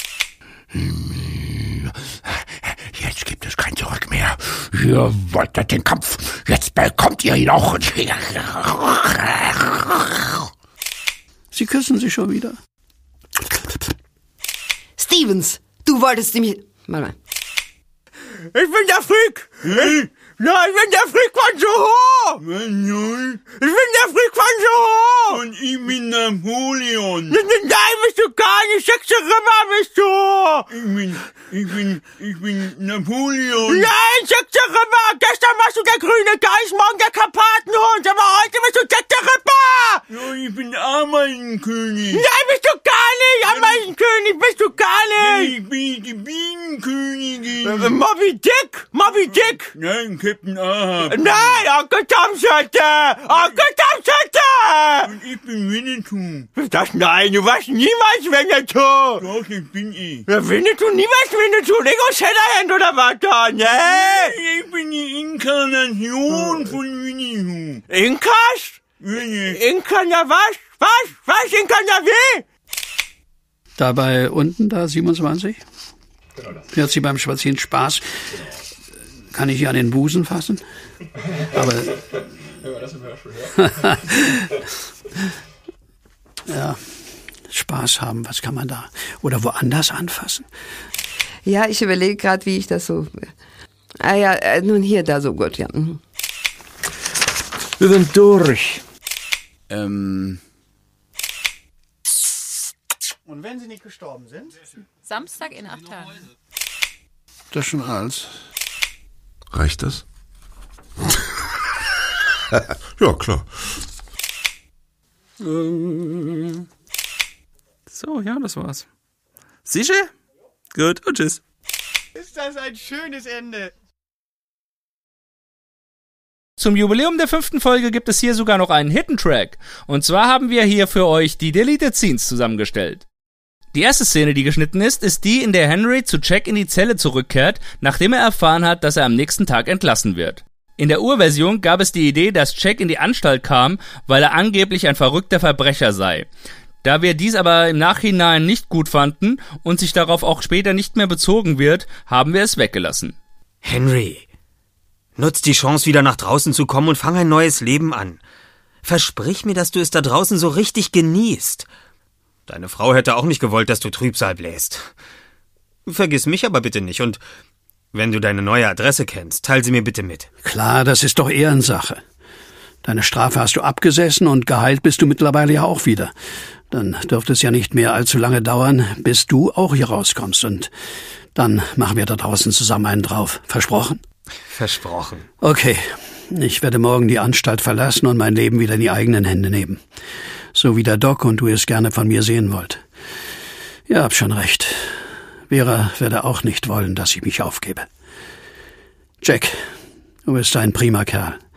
Speaker 20: Jetzt gibt es kein Zurück mehr. Ihr wolltet den Kampf. Jetzt bekommt ihr ihn auch.
Speaker 4: Sie küssen sich schon wieder.
Speaker 10: Stevens, du wolltest mich... Mal mal.
Speaker 5: Ich bin der Freak! Hm? Nein, ich bin der Freak von Soho! Ich bin der Freak von Soho!
Speaker 14: Und ich bin Napoleon!
Speaker 5: Nein, bist du gar nicht! Sechste Rimmer bist du!
Speaker 14: Ich bin, ich bin, ich bin Napoleon!
Speaker 5: Nein, sechste Rimmer! Gestern warst du der grüne Geist, morgen der Karpatenhund, aber heute bist du sechste Rimmer!
Speaker 14: Ja, ich bin Ameisenkönig!
Speaker 5: Nein, bist du gar nicht! Ameisenkönig bist du gar nicht!
Speaker 14: Ich bin die Bienenkönigin!
Speaker 5: Äh, Moby Dick! Moby Dick!
Speaker 14: Nein, Captain Ahab!
Speaker 5: Nein, Onkel Tom Schütte! Onkel Tom Schütte!
Speaker 14: Und ich bin Winnetou!
Speaker 5: Das nein, du warst niemals Winnetou!
Speaker 14: Doch, ich bin ich!
Speaker 5: Ja, Winnetou, niemals Winnetou! Lego Shatterhand oder was da, ne?
Speaker 14: Nee, ich bin die Inkarnation von Winnetou!
Speaker 5: Inkas? Inkan ja was? Was? Was? Inkan ja wie?
Speaker 4: Dabei unten da siebenundzwanzig? Hat sie beim Spazieren Spaß? Kann ich ihr an den Busen fassen? Aber... ja, Spaß haben, was kann man da? Oder woanders anfassen?
Speaker 10: Ja, ich überlege gerade, wie ich das so... Ah ja, äh, nun hier, da so gut, ja. Mhm.
Speaker 14: Wir sind durch.
Speaker 16: Ähm...
Speaker 5: Und wenn sie nicht gestorben sind?
Speaker 25: Samstag in acht Tagen.
Speaker 20: Das schon alles.
Speaker 21: Reicht das? Ja, klar.
Speaker 15: So, ja, das war's. Sicher? Gut, und tschüss.
Speaker 5: Ist das ein schönes Ende?
Speaker 15: Zum Jubiläum der fünften Folge gibt es hier sogar noch einen Hidden Track. Und zwar haben wir hier für euch die Deleted Scenes zusammengestellt. Die erste Szene, die geschnitten ist, ist die, in der Henry zu Jack in die Zelle zurückkehrt, nachdem er erfahren hat, dass er am nächsten Tag entlassen wird. In der Urversion gab es die Idee, dass Jack in die Anstalt kam, weil er angeblich ein verrückter Verbrecher sei. Da wir dies aber im Nachhinein nicht gut fanden und sich darauf auch später nicht mehr bezogen wird, haben wir es weggelassen.
Speaker 3: Henry, nutz die Chance, wieder nach draußen zu kommen und fang ein neues Leben an. Versprich mir, dass du es da draußen so richtig genießt. Deine Frau hätte auch nicht gewollt, dass du Trübsal bläst. Vergiss mich aber bitte nicht und wenn du deine neue Adresse kennst, teil sie mir bitte mit.
Speaker 4: Klar, das ist doch Ehrensache. Deine Strafe hast du abgesessen und geheilt bist du mittlerweile ja auch wieder. Dann dürfte es ja nicht mehr allzu lange dauern, bis du auch hier rauskommst und dann machen wir da draußen zusammen einen drauf. Versprochen?
Speaker 3: Versprochen.
Speaker 4: Okay, ich werde morgen die Anstalt verlassen und mein Leben wieder in die eigenen Hände nehmen. So wie der Doc und du es gerne von mir sehen wollt. Ihr habt schon recht. Vera würde auch nicht wollen, dass ich mich aufgebe. Jack, du bist ein prima Kerl.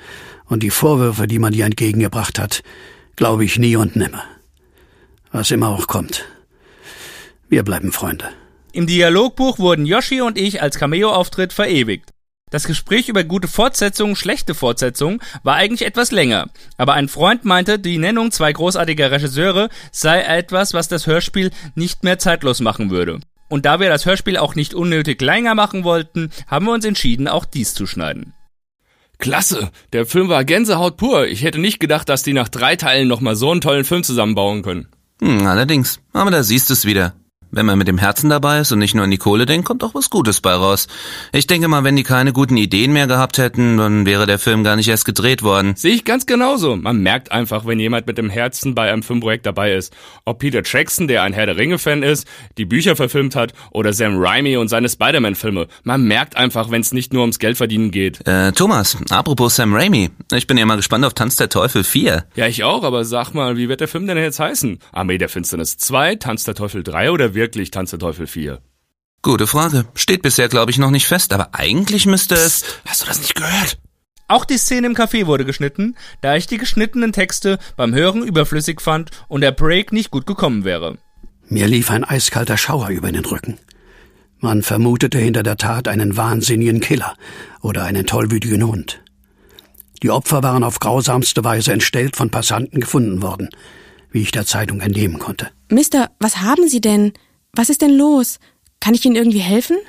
Speaker 4: Und die Vorwürfe, die man ihr entgegengebracht hat, glaube ich nie und nimmer. Was immer auch kommt. Wir bleiben Freunde.
Speaker 15: Im Dialogbuch wurden Yoshi und ich als Cameo-Auftritt verewigt. Das Gespräch über gute Fortsetzungen, schlechte Fortsetzungen war eigentlich etwas länger, aber ein Freund meinte, die Nennung zwei großartiger Regisseure sei etwas, was das Hörspiel nicht mehr zeitlos machen würde. Und da wir das Hörspiel auch nicht unnötig länger machen wollten, haben wir uns entschieden, auch dies zu schneiden.
Speaker 7: Klasse, der Film war Gänsehaut pur. Ich hätte nicht gedacht, dass die nach drei Teilen nochmal so einen tollen Film zusammenbauen können.
Speaker 8: Hm, allerdings, aber da siehst du es wieder. Wenn man mit dem Herzen dabei ist und nicht nur an die Kohle denkt, kommt auch was Gutes bei raus. Ich denke mal, wenn die keine guten Ideen mehr gehabt hätten, dann wäre der Film gar nicht erst gedreht worden.
Speaker 7: Sehe ich ganz genauso. Man merkt einfach, wenn jemand mit dem Herzen bei einem Filmprojekt dabei ist. Ob Peter Jackson, der ein Herr der Ringe-Fan ist, die Bücher verfilmt hat, oder Sam Raimi und seine Spider-Man-Filme. Man merkt einfach, wenn es nicht nur ums Geldverdienen geht.
Speaker 8: Äh, Thomas, apropos Sam Raimi. Ich bin ja mal gespannt auf Tanz der Teufel vier.
Speaker 7: Ja, ich auch, aber sag mal, wie wird der Film denn jetzt heißen? Armee der Finsternis zwei, Tanz der Teufel drei oder wirklich Tanz der Teufel vier?
Speaker 8: Gute Frage. Steht bisher, glaube ich, noch nicht fest, aber eigentlich müsste es...
Speaker 7: Psst, hast du das nicht gehört?
Speaker 15: Auch die Szene im Café wurde geschnitten, da ich die geschnittenen Texte beim Hören überflüssig fand und der Break nicht gut gekommen wäre.
Speaker 4: Mir lief ein eiskalter Schauer über den Rücken. Man vermutete hinter der Tat einen wahnsinnigen Killer oder einen tollwütigen Hund. Die Opfer waren auf grausamste Weise entstellt von Passanten gefunden worden, wie ich der Zeitung entnehmen konnte.
Speaker 13: Mister, was haben Sie denn? Was ist denn los? Kann ich Ihnen irgendwie helfen?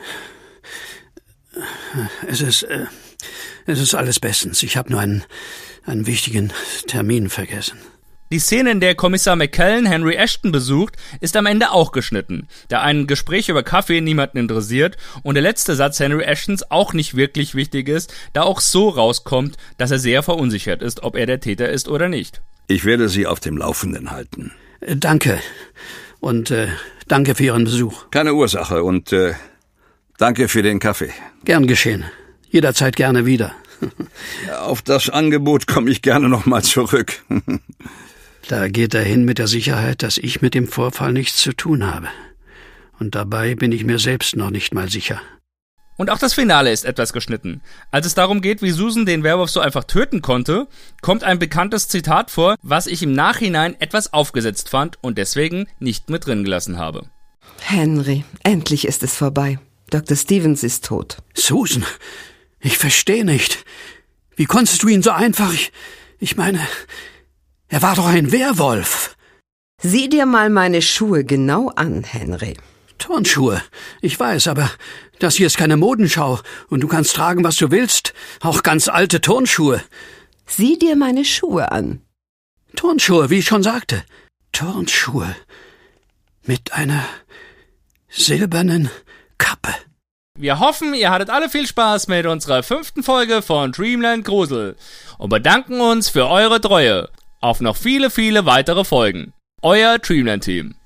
Speaker 4: Es ist, äh, es ist alles bestens. Ich habe nur einen, einen wichtigen Termin vergessen.
Speaker 15: Die Szene, in der Kommissar McKellen Henry Ashton besucht, ist am Ende auch geschnitten, da ein Gespräch über Kaffee niemanden interessiert und der letzte Satz Henry Ashtons auch nicht wirklich wichtig ist, da auch so rauskommt, dass er sehr verunsichert ist, ob er der Täter ist oder nicht.
Speaker 18: Ich werde Sie auf dem Laufenden halten.
Speaker 4: Äh, danke. Und äh, danke für Ihren Besuch.
Speaker 18: Keine Ursache und äh, danke für den Kaffee.
Speaker 4: Gern geschehen. Jederzeit gerne wieder.
Speaker 18: Auf das Angebot komme ich gerne nochmal zurück.
Speaker 4: Da geht er hin mit der Sicherheit, dass ich mit dem Vorfall nichts zu tun habe. Und dabei bin ich mir selbst noch nicht mal sicher.
Speaker 15: Und auch das Finale ist etwas geschnitten. Als es darum geht, wie Susan den Werwolf so einfach töten konnte, kommt ein bekanntes Zitat vor, was ich im Nachhinein etwas aufgesetzt fand und deswegen nicht mit drin gelassen habe.
Speaker 10: Henry, endlich ist es vorbei. Doktor Stevens ist tot.
Speaker 4: Susan, ich verstehe nicht. Wie konntest du ihn so einfach... Ich, ich meine, er war doch ein Werwolf.
Speaker 10: Sieh dir mal meine Schuhe genau an, Henry.
Speaker 4: Turnschuhe, ich weiß, aber das hier ist keine Modenschau und du kannst tragen, was du willst, auch ganz alte Turnschuhe.
Speaker 10: Sieh dir meine Schuhe an.
Speaker 4: Turnschuhe, wie ich schon sagte. Turnschuhe mit einer silbernen Kappe.
Speaker 15: Wir hoffen, ihr hattet alle viel Spaß mit unserer fünften Folge von Dreamland Grusel und bedanken uns für eure Treue. Auf noch viele, viele weitere Folgen. Euer Dreamland-Team.